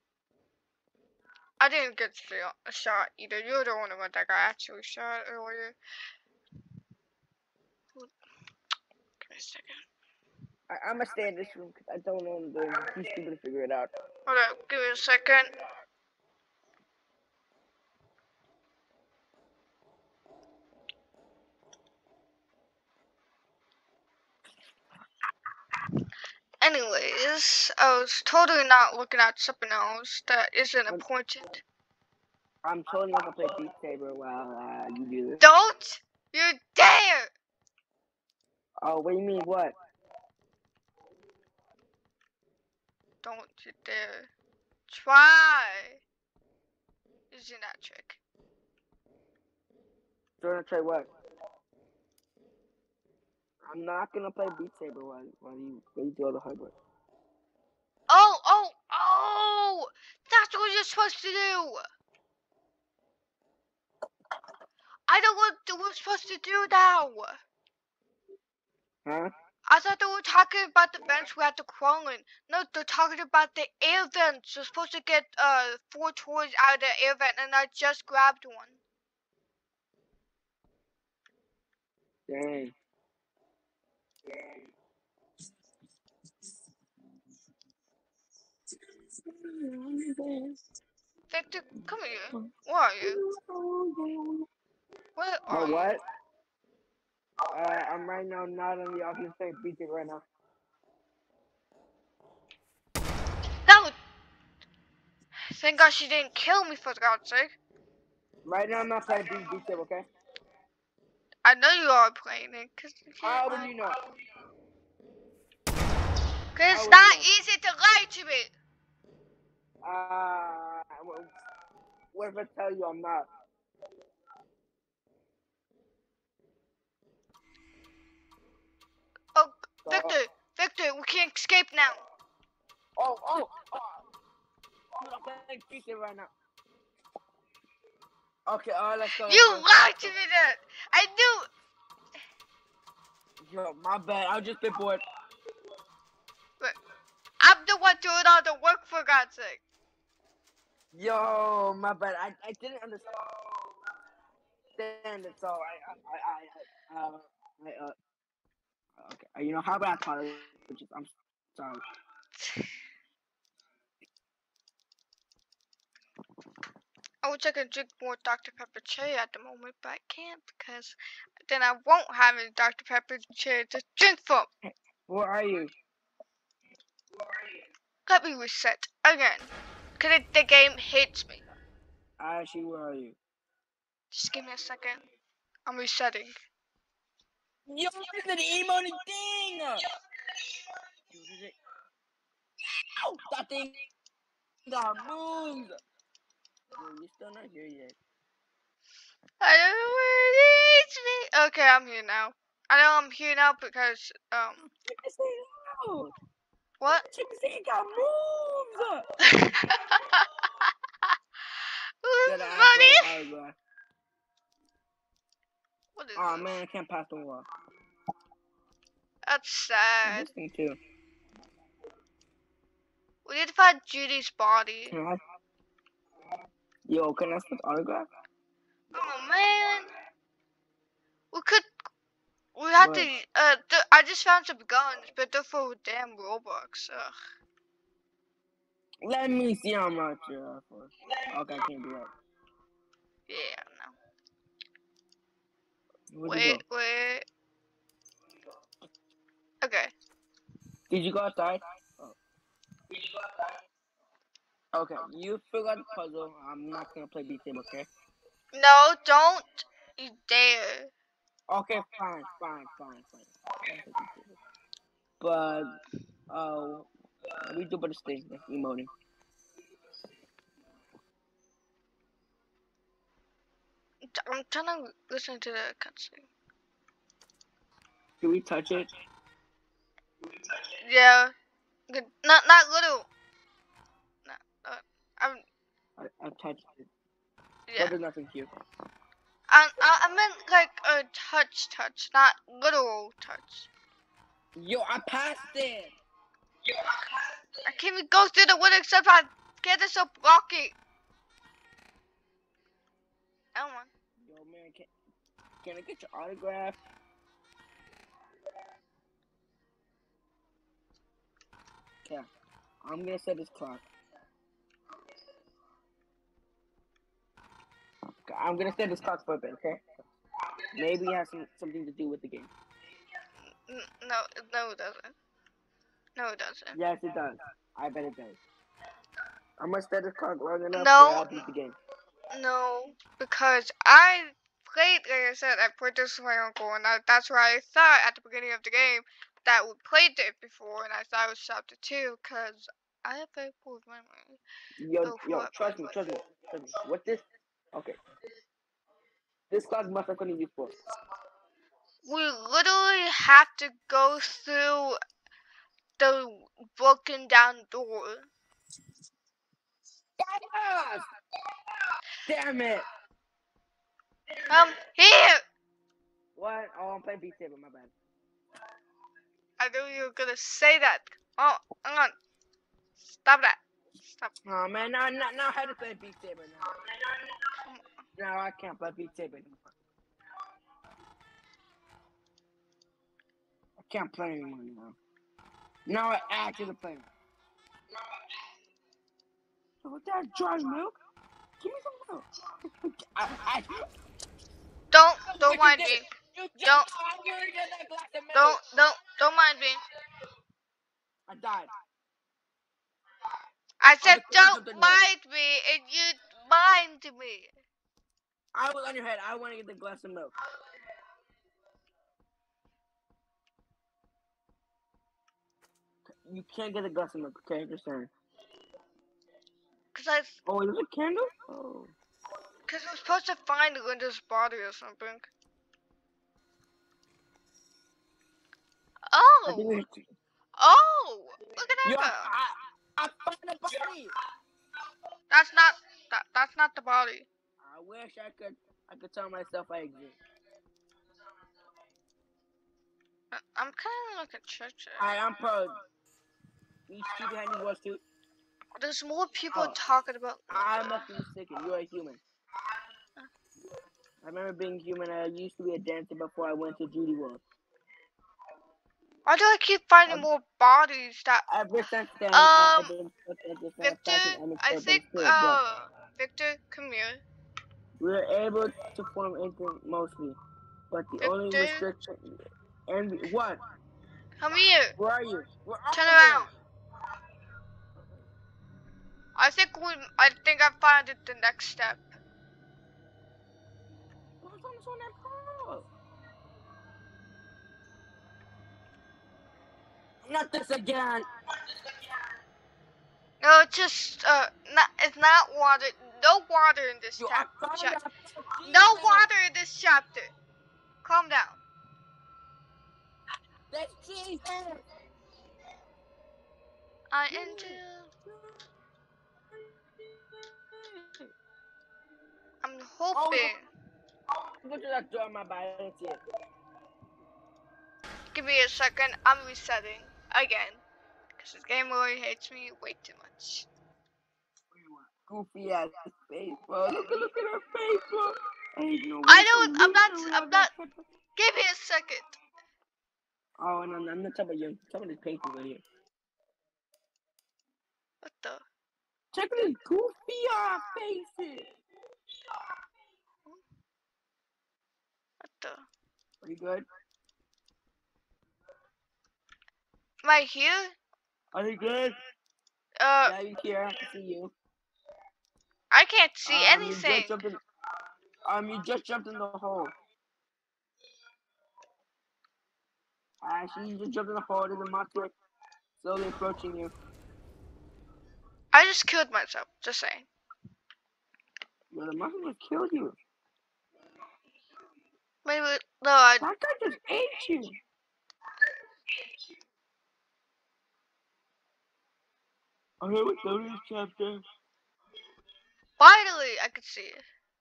I didn't get a shot either. You're the only one that got actually shot earlier. Give me a second. I'm gonna stay in this room because I don't know what I'm doing. Too stupid to figure it out. Hold up, give me a second. Anyways, I was totally not looking at something else that isn't important. I'm totally not gonna play Beat Saber while you do this. Don't you dare! Oh, what do you mean? What? Don't you dare try using that trick. Trying to try what? I'm not gonna play Beat Saber while you do all the hard work. Oh! That's what you're supposed to do! I don't know what we're supposed to do now! Huh? I thought they were talking about the vents we had to crawl in. No, they're talking about the air vents. You're supposed to get 4 toys out of the air vent, and I just grabbed one. Dang. Victor, come here. Where are you? Where are What? you? I'm right now not on the office playing Beat Saber right now. No! Thank God she didn't kill me, for God's sake. Right now I'm not playing Beat Saber, okay? I know you are playing it, because How would you know? it's not easy to lie to me. What if I tell you I'm not? Oh, Victor, we can't escape now. Oh! I'm not playing Beat Saber right now. Okay, let's go. You lied to me then. I knew. Yo, my bad. I just been bored. I'm the one doing all the work, for God's sake. Yo, my bad. I didn't understand it, so okay. You know, how about apologies? I'm sorry. I wish I could drink more Dr. Pepper cherry at the moment, but I can't because then I won't have any Dr. Pepper cherry to drink from. Where are you? Let me reset again, because the game hates me. Ashley, where are you? Just give me a second. I'm resetting. Yo, it's an emoting thing! Ow! That thing got moves! You're still not here yet. I don't know where it hates me. Okay, I'm here now. I know I'm here now because, Check this thing out! what? Check this thing, it got moves! Gotta ask for an autograph. What is Oh this? man, I can't pass the wall. That's sad. This thing too. We need to find Judy's body. Can I? Yo, can I split autograph? Oh man. We have to, I just found some guns, but they're for damn Roblox. Ugh. Let me see how much you're for. Okay, I can't do that. Yeah, no. Where'd you go? Wait. Okay. Did you go outside? Oh. Okay, you figure out the puzzle. I'm not gonna play Beat Saber, okay? No, don't you dare. Okay, fine. But, we do better stay like emoting. I'm trying to listen to the cutscene. Can we touch it? Yeah. Not little. No, I touched it. yeah. But there's nothing cute. I meant like a touch, not literal touch. Yo, I passed it! I can't even go through the window except I get this up blocking. Come on. Yo, man, can I get your autograph? Yeah, I'm gonna set this clock. Okay, I'm gonna set this clock for a bit, okay? Maybe it has something to do with the game. No, it doesn't. No, it doesn't. Yes, it does. I bet it does. I'm gonna stay this clock long enough where No, I beat the game. no, because I played, like I said, I played this with my uncle, and that's where I thought at the beginning of the game that we played it before, and I thought it was chapter 2, because I have very poor memory. Yo, trust me. What this? Okay. This clock must have been used for. We literally have to go through the broken down door. Yes! Damn it! Here! What? Oh, I'm playing Beat Saber, my bad. I knew you were gonna say that. Oh, hang on. Stop that. Stop. Oh man, now I had to play Beat Saber now. Now I can't play Beat Saber anymore. I can't play anymore now. Now I actually play. So with that dry milk, give me some milk. Don't mind me. Don't mind me. I died. I said don't mind me, and you mind me. I was on your head. I want to get the glass of milk. You can't get a glass of milk, okay? Just saying. Oh, is it a candle? Oh. Because we're supposed to find Linda's body or something. Oh! Oh! Look at that go! I found the body! That's not the body. I wish I could tell myself I exist. I'm kind of looking church. I'm proud. You see behind you was too? There's more people talking about. I must be mistaken. You're a human. I remember being human. I used to be a dancer before I went to Judy World. Why do I keep finding more bodies that? Ever since then, I've been Victor, I think Victor, come here. We're able to form anything mostly, but the only restriction. And what? Come here. Where are you? Turn around. I think I found it the next step. Not this again. No, it's just it's not water. No water in this chapter. No water in this chapter. Calm down. That's Jesus. I enter. I'm hoping. Go to that door, my bad. I didn't see it. Give me a second. I'm resetting again. Because this game really hates me way too much. Goofy ass face, bro. Look at her face, bro. I know. I'm not. Give me a second. Oh, no, I'm not talking about you. I'm talking about this painting right here. What the? Check these goofy ass faces. What the? Are you good? Am I here? Are you good? Yeah, you here? I can see you. I can't see anything. You just jumped in the hole. Actually, you just jumped in the hole. There's a monster slowly approaching you. I just killed myself. Just saying. Well, the monster just killed you. Maybe no. That guy just ate you. Okay, what's the next chapter? Finally, I could see it.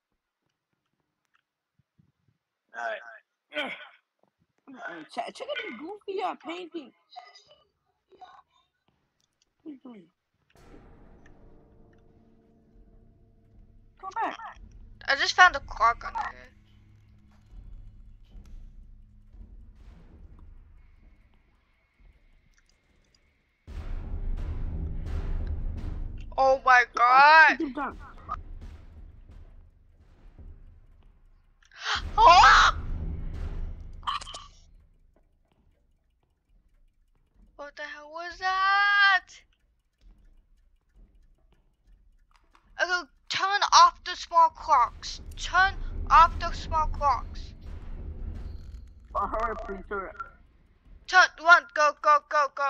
Alright. Check out this goofy painting. What are you doing? Come back. I just found a clock on here. Oh my god! Oh! What the hell was that? Okay, turn off the small clocks. Turn off the small clocks. Oh, hurry, please, hurry. Turn one, go, go, go, go.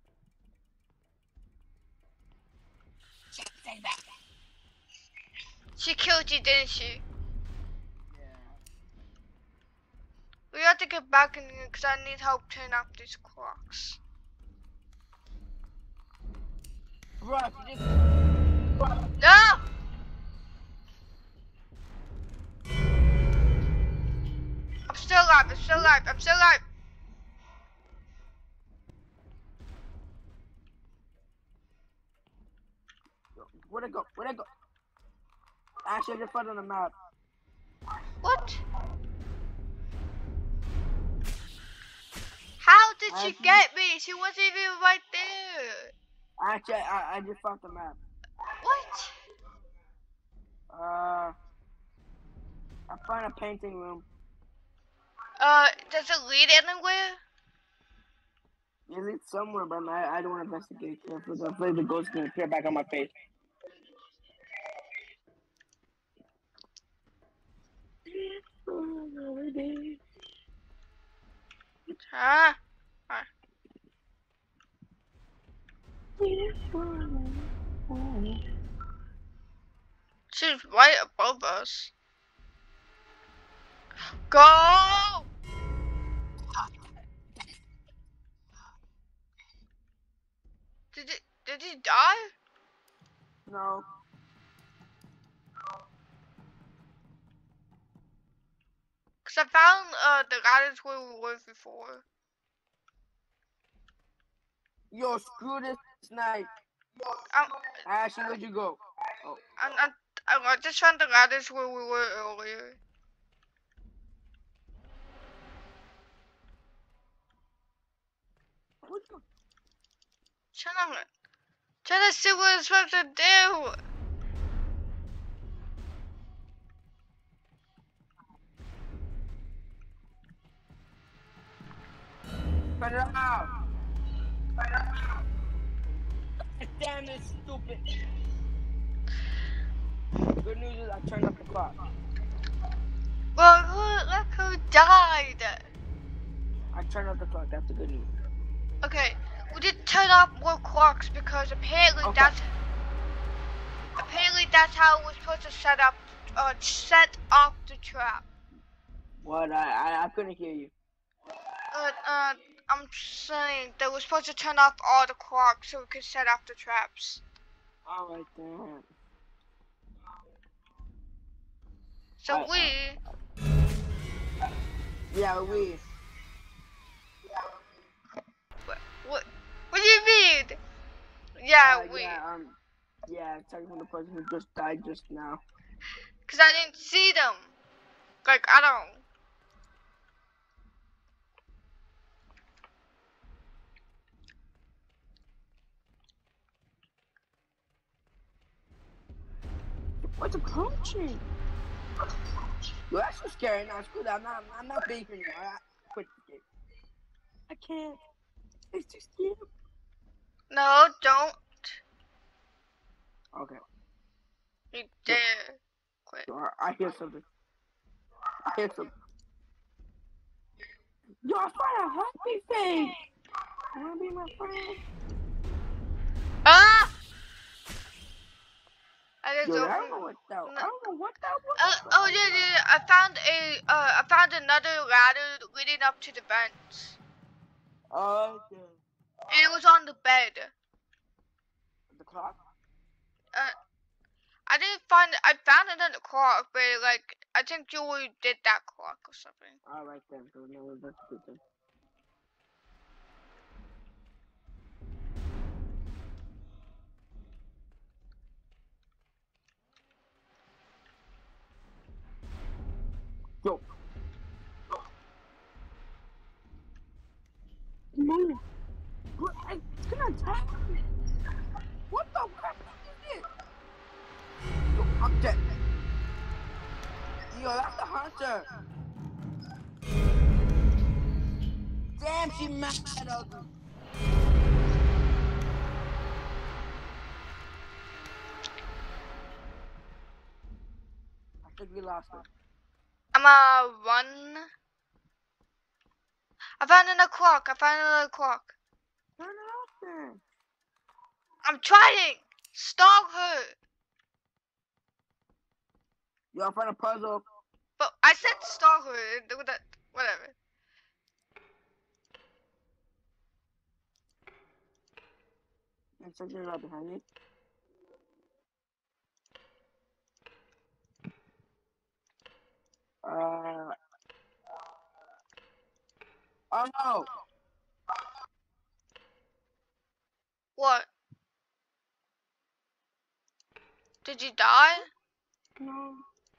Say that. She killed you, didn't she? Yeah. We have to get back in here because I need help turn off these clocks. Bro, you just... No! I'm still alive, I'm still alive, I'm still alive. Where'd it go? Where'd it go? Actually, I just found on the map. What? How did she get me? She wasn't even right there. Actually, I just found the map. What? I found a painting room. Does it lead anywhere? It leads somewhere, but I don't want to investigate because I'm afraid the ghost is going to appear back on my face. Huh? She's right above us. Go! Did he die? No. Cause I found the ladders where we were before. Yo, screw this night. Um, Ashley, where'd you go? Oh. I just found the ladders where we were earlier. Trying to see what it's supposed to do. Turn it out. Damn it, stupid. Good news is I turned up the clock. Well, look who died. I turned up the clock. That's the good news. Okay, we did turn off more clocks because apparently that's how we're supposed to set off the trap. What? I couldn't hear you. I'm saying that we're supposed to turn off all the clocks so we could set off the traps. Alright then. So Yeah, we. What do you mean? Yeah, Yeah, talking from the person who just died just now. Cause I didn't see them. Like, I don't. What's approaching? Well, that's so scary. Now, screw that. I'm not beefing you. I quit the game. I can't. It's too scary. No, don't. Okay. You dare quit. I hear something. Yo, I found a happy thing. Wanna be my friend? Ah! I Yo, I don't know what that was. Oh yeah. I found another ladder leading up to the vents. Okay. And it was on the bed. The clock? I found it on the clock, but like, I think Julie did that clock or something. Alright then, so no, that's good then. Yo. Move. It's gonna attack me. What the crap is this? Yo, I'm dead. Yo, that's the hunter. Damn, she mad ugly. think we lost her. I'm run. I found another clock. Turn it off then. I'm trying. Stop her. Yo, I found a puzzle. But I said stop her. Do that. Whatever. And something right behind me. Oh. What? Did you die? No.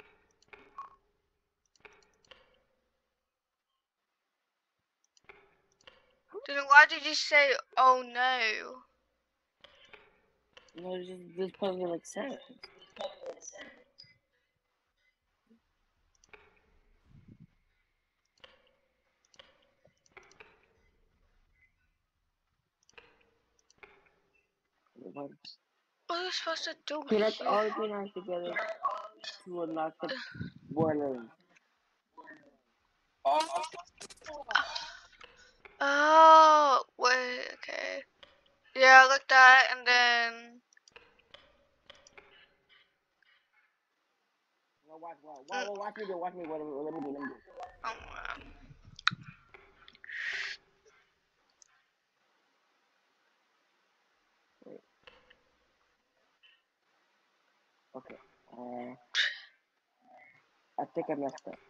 Then why did you say, oh no? No, this puzzle makes sense. What are you supposed to do Connect here? all the green eyes together to unlock the boiler. Oh! Oh, wait, okay. Yeah, like that, and then... No, watch me do. Let me do. Oh, wow. Wait. Okay. I think I messed up.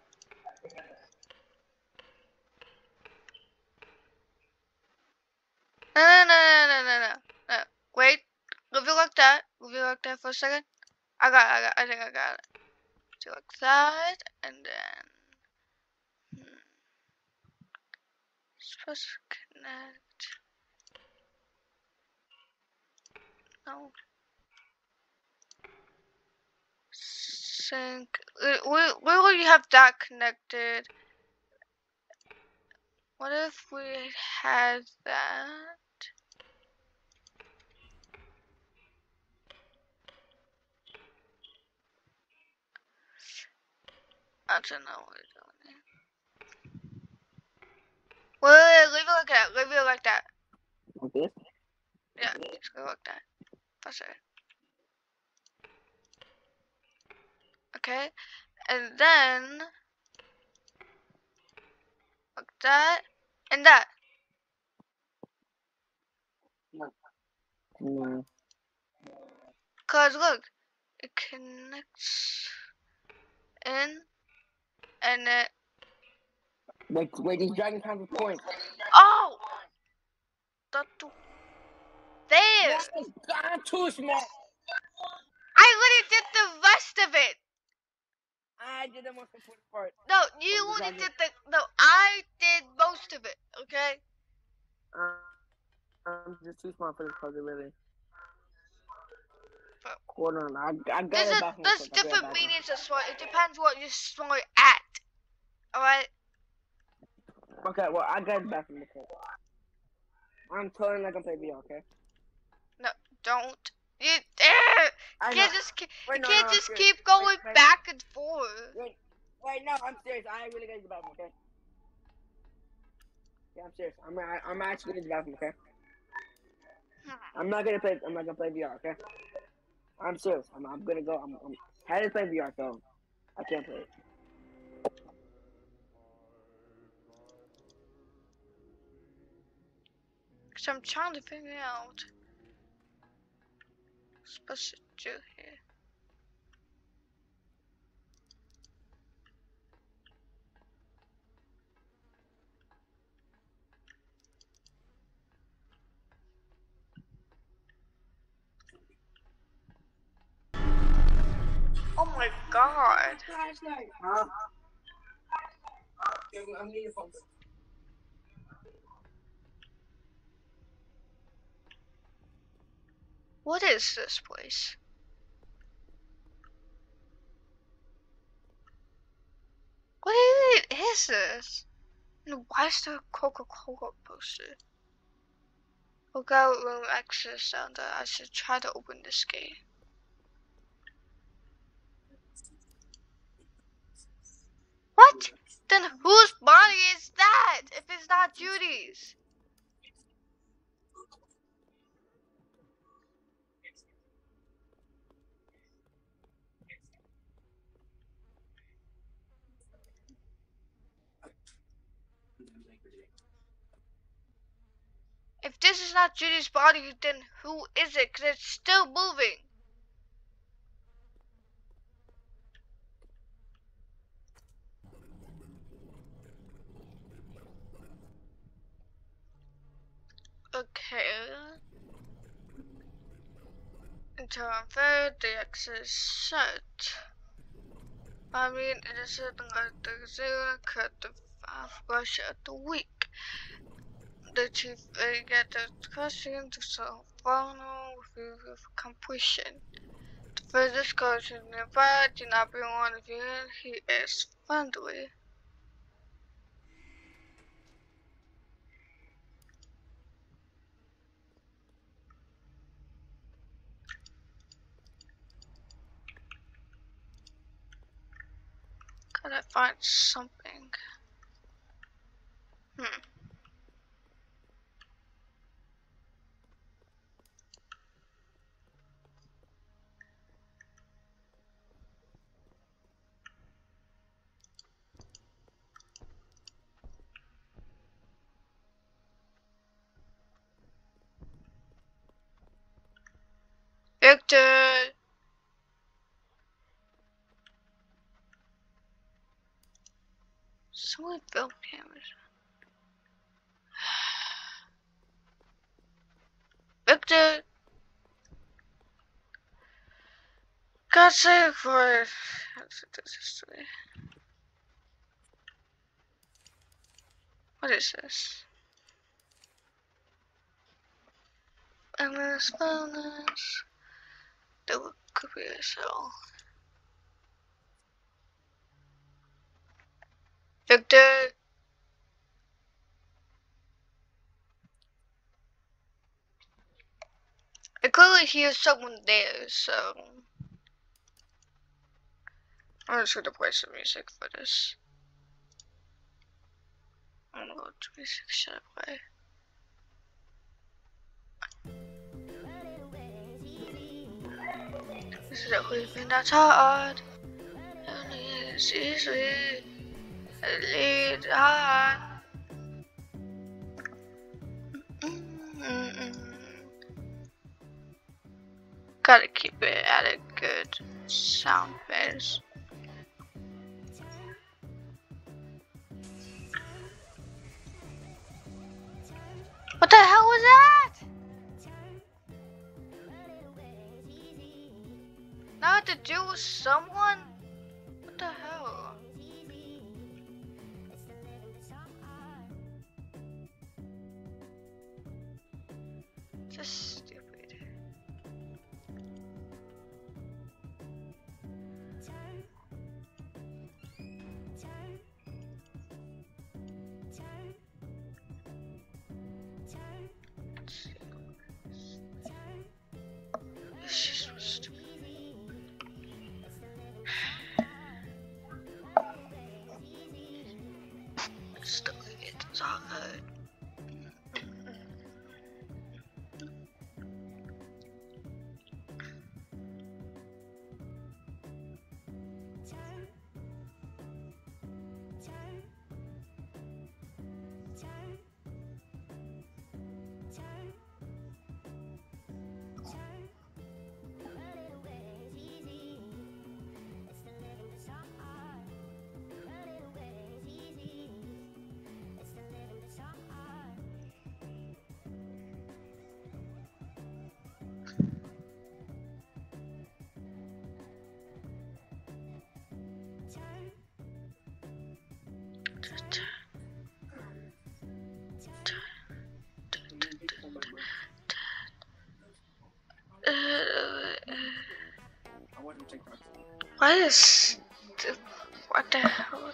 No. Wait. Move it like that. Move it like that for a second. I think I got it. Do like that, and then... Supposed to connect... No. Sync. Where will you have that connected? What if we had that? I don't know what we're doing. Wait, leave it like that. Leave it like that. Like this? Yeah, just go like that. That's it. Okay, and then like that and that. No. Cause look, it connects in and it. Wait, these dragon counts with points. Oh, that there. Yes, I'm too small. I already did the rest of it. I did the most important part. No, you only did the. No, I did most of it. Okay. I'm just too smart for this puzzle, really. But Hold on, I got it back. there's different meanings of smart. It depends what you're smart at. Alright? Okay, well, I got it back from the point. I'm totally not gonna play VR, okay? No, don't. You can't just keep going back and forth. Wait, no, I'm serious. I really gotta use the bathroom, okay? Yeah, I'm serious. I'm actually gonna use the bathroom, okay? I'm not gonna play VR, okay? I'm serious. I'm gonna go. I'm had to play VR, so I can't play it. So I'm trying to figure out what I'm supposed to do here. Oh my god. Huh? What is this place? What is this? And why is there a Coca-Cola poster? Look out, room access down there. I should try to open this gate. What? Then whose body is that if it's not Judy's? If this is not Judy's body, then who is it? Because it's still moving. Okay. Until I'm fair, the exit is set. I mean, it is something like the zero cut the brush of the week. The chief get the question to solve final with completion. The furthest goes nearby, do not be one of you, he is friendly. Gotta find something. Victor! Someone film cameras. Victor! God save for what is this? Bonus. That could be a cell. Victor! I clearly hear someone there, so I'm just gonna play some music for this. I don't know what music should I play. This is a weeping that's hard. Only it's easy. Lead on. Gotta keep it at a good sound base. What the hell was that? Now I have to deal with someone? What the hell? Just stupid. It's all good. Why is what the hell?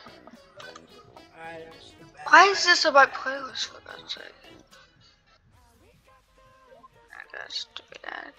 Why is this on my playlist for God's sake? I got stupid ad.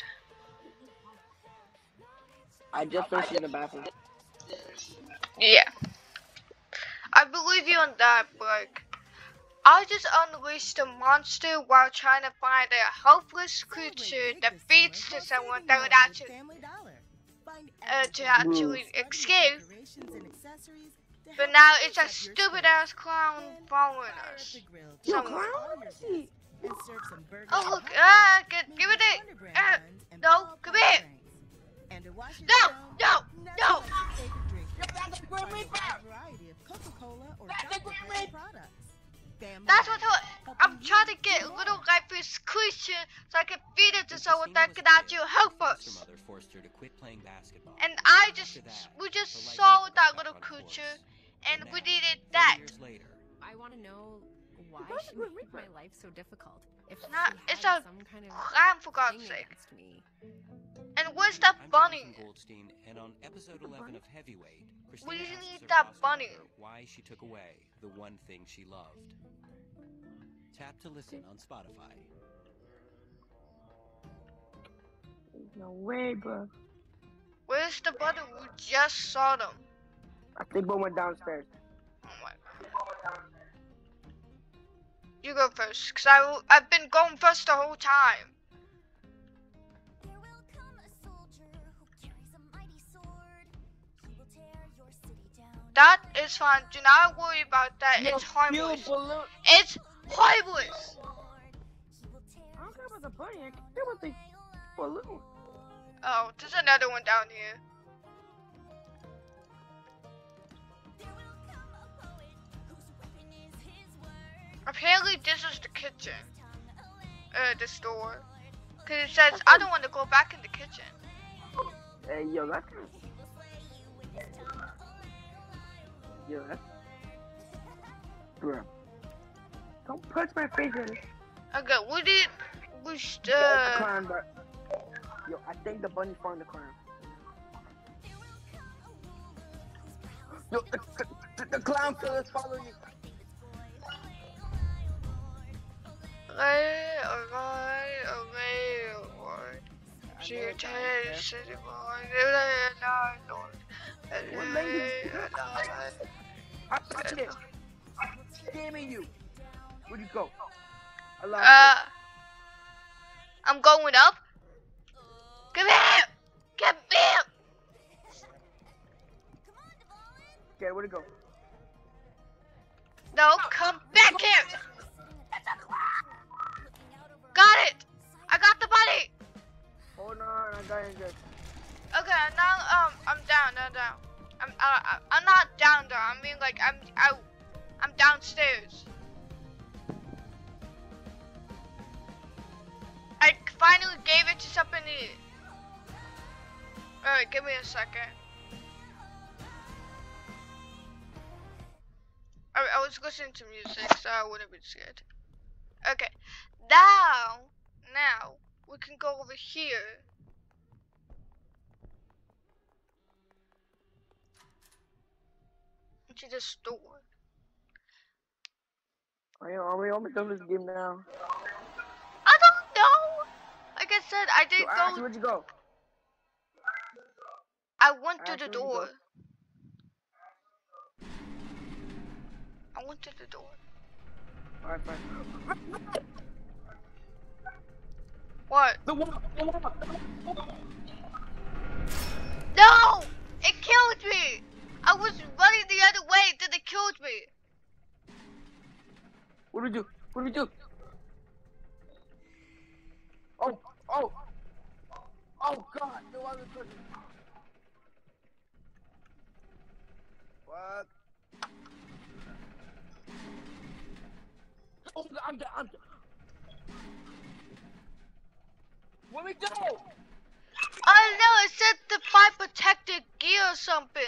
I just finished in the bathroom. Yeah. believe you on that, but like, I just unleashed a monster while trying to find a helpless creature that feeds to someone that would actually to actually escape. But now it's a stupid ass clown following us. Yo, Somewhere. clown. Oh look, give it a no, come here. No, no, no. That's what I'm trying to get a little lifeless creature so I can feed it to someone that can actually help us. And we just saw that little creature, and we needed that. I want to know why she made my life so difficult. If It's a clown, for God's sake. And where's that bunny? And on episode 11 of Heavyweight, We Christina asks need her that foster bunny. mother why she took away the one thing she loved. Tap to listen on Spotify. No way, bro. Where's the bunny? We just saw them. I think both went downstairs. Oh my God. You go first, cause I've been going first the whole time. That is fine. Do not worry about that. It's harmless. It's harmless. I don't care about the bunny. I care about the balloon. Oh, there's another one down here. Apparently, this is the kitchen. The store. Cause it says I don't want to go back in the kitchen. Hey, yo, that's yo, that's bro. Don't punch my face in it. Okay, we Clown, but yo, I think the bunny found the clown. Yo, the clown killer is following you. She tastes it. What language? I'm touching it. Scamming you. Where'd you go? I lost it. I'm going up. Come here! Come here! Okay, where'd it go? No, come back here! Got it! I got the bunny! Hold on, I got it. Okay, now I'm down, I'm not down there. I mean, like I'm downstairs. I finally gave it to somebody. Alright, give me a second. I was listening to music, so I wouldn't be scared. Okay, now we can go over here. To the store. Are we almost done with this game now? I don't know. Like I said, I didn't So, go. Ashley, where'd you go? I went through the Ashley, where'd you door. go? I went through the door. Alright, fine. What? The wall. No! It killed me! I was running the other way, then it killed me. What do we do? What do we do? Oh God! No other person. What? Oh, I'm down. What do we do? Oh no, it said to find protected gear or something.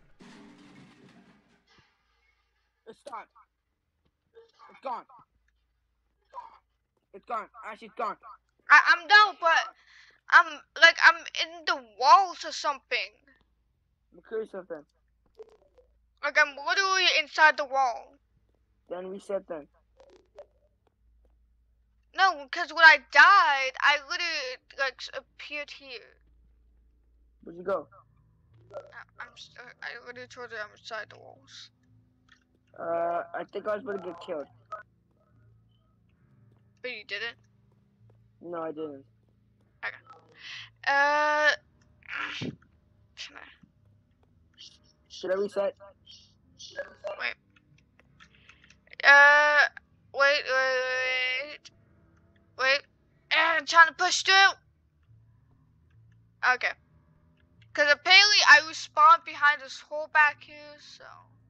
It's gone. It's gone. It's gone. Ashley's gone. I'm no, but I'm in the walls or something. I'm curious something. Like I'm literally inside the wall. Then reset then. No, because when I died, I literally like appeared here. Where'd you go? I literally told you I'm inside the walls. I think I was gonna get killed. But you didn't. No, I didn't. Uh. Should I reset? Wait. Uh. Wait. I'm trying to push through. Okay. Because apparently I respawned behind this hole back here, so.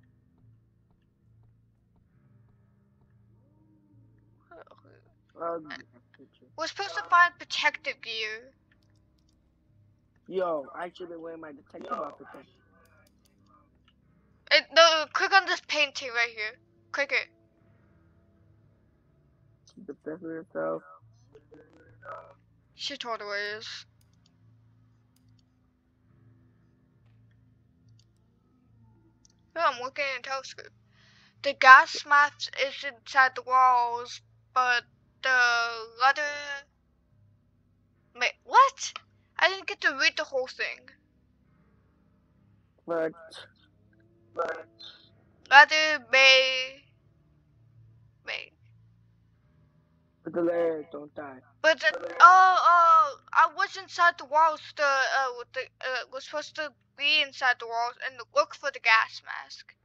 We're supposed to find protective gear. Yo, I should be wearing my detective outfit then. No, click on this painting right here. Click it. Keep the best of yourself. She totally is. Oh, I'm looking in a telescope. The gas mask is inside the walls, but the letter... Wait, what? I didn't get to read the whole thing. But Letter may. the letter don't die. But I was inside the walls. Was supposed to be inside the walls and look for the gas mask.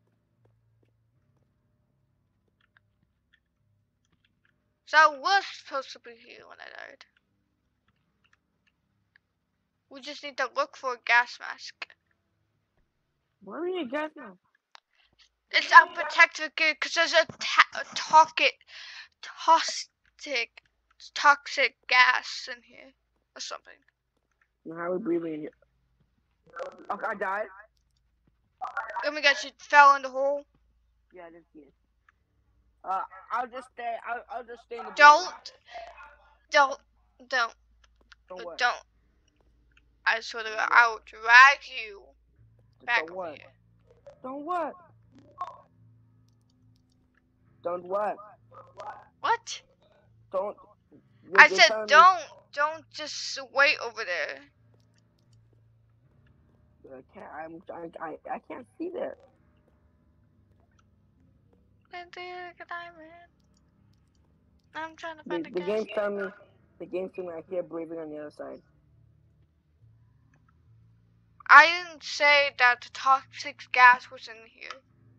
So I was supposed to be here when I died. We just need to look for a gas mask. Where are you guys now? It's our protective gear because there's a toxic gas in here or something. How are we breathing in here? Okay, I died. Oh my gosh, you fell in the hole. Yeah, I just did. I'll just stay. I'll just stay in the. Don't. Don't what? Don't. I swear to God, I will drag you back Don't over what? here. Don't what? Don't what? What? Don't. I said don't. Don't just wait over there. I can't see that. I'm trying to find The game's telling me. The game's telling me I hear breathing on the other side. I didn't say that the toxic gas was in here.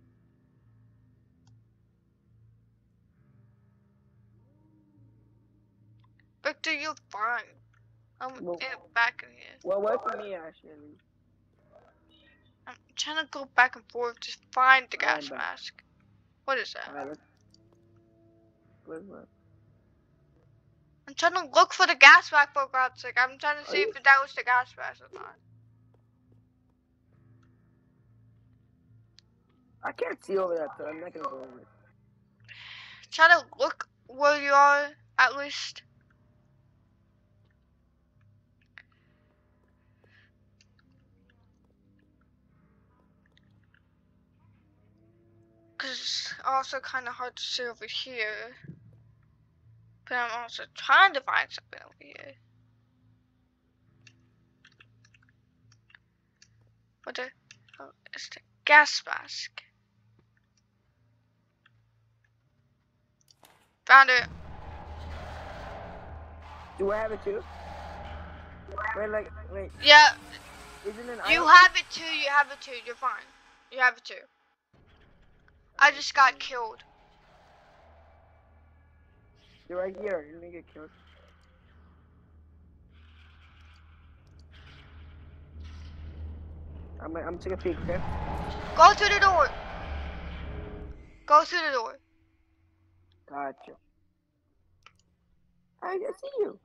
Victor, you're fine. I'm back in here. Well, wait for me actually. I'm trying to go back and forth to find the gas mask. What is that? What is that? I'm trying to look for the gas mask for God's sake. I'm trying to see if that was the gas mask or not. I can't see over that, so I'm not gonna go over it. Try to look where you are, at least. Because it's also kind of hard to see over here. But I'm also trying to find something over here. What the hell is the gas mask? Found it. Do I have it too? Wait. Yeah. Isn't it? You have it too. You have it too. You're fine. You have it too. I just got killed. You're right here. You're gonna get killed. I'm taking a peek, okay? Go through the door. Go through the door. Gotcha. I can see you.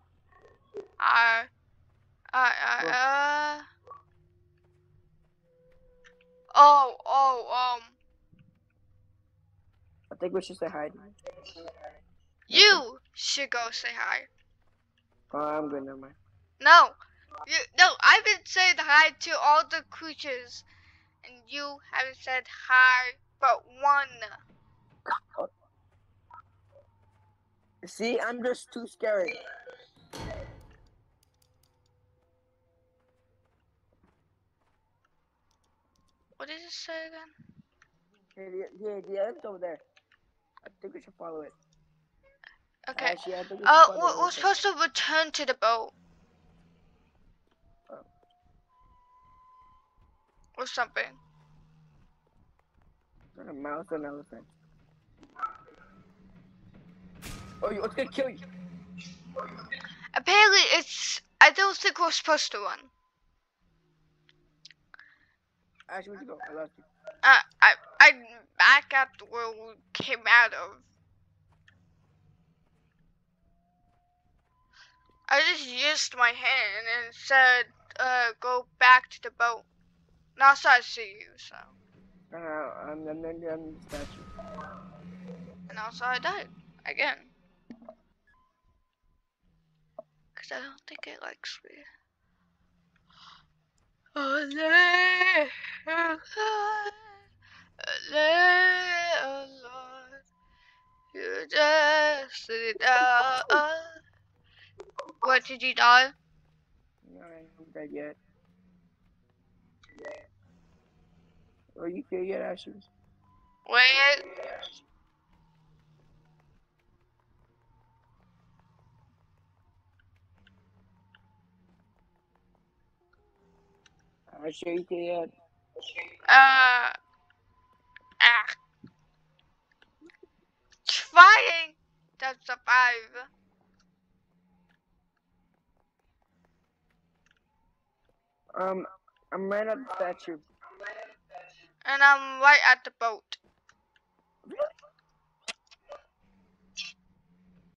I think we should say hi. You should go say hi. Oh, I'm good, never mind. No, I've been saying hi to all the creatures, and you haven't said hi but one. See, I'm just too scared. What did it say again? Yeah, the elephant's over there. I think we should follow it. Okay. Actually, I think we should follow the We're elephant. supposed to return to the boat. Oh. Or something. Not a mouse or an elephant. Oh, it's gonna kill you. Apparently, I don't think we're supposed to run. Actually, we should go. I lost you. I'm back at where we came out of. I just used my hand and said, go back to the boat. Now I see you, so. I'm the statue. And also I died. Again. Because I don't think it likes me. Oh, Lord, you just sit down. What, did you die? No, I haven't died yet. Are you here yet, Ashley? Wait. Ashley, are you here yet? Ah. Trying to survive. I'm right at the statue. And I'm right at the boat.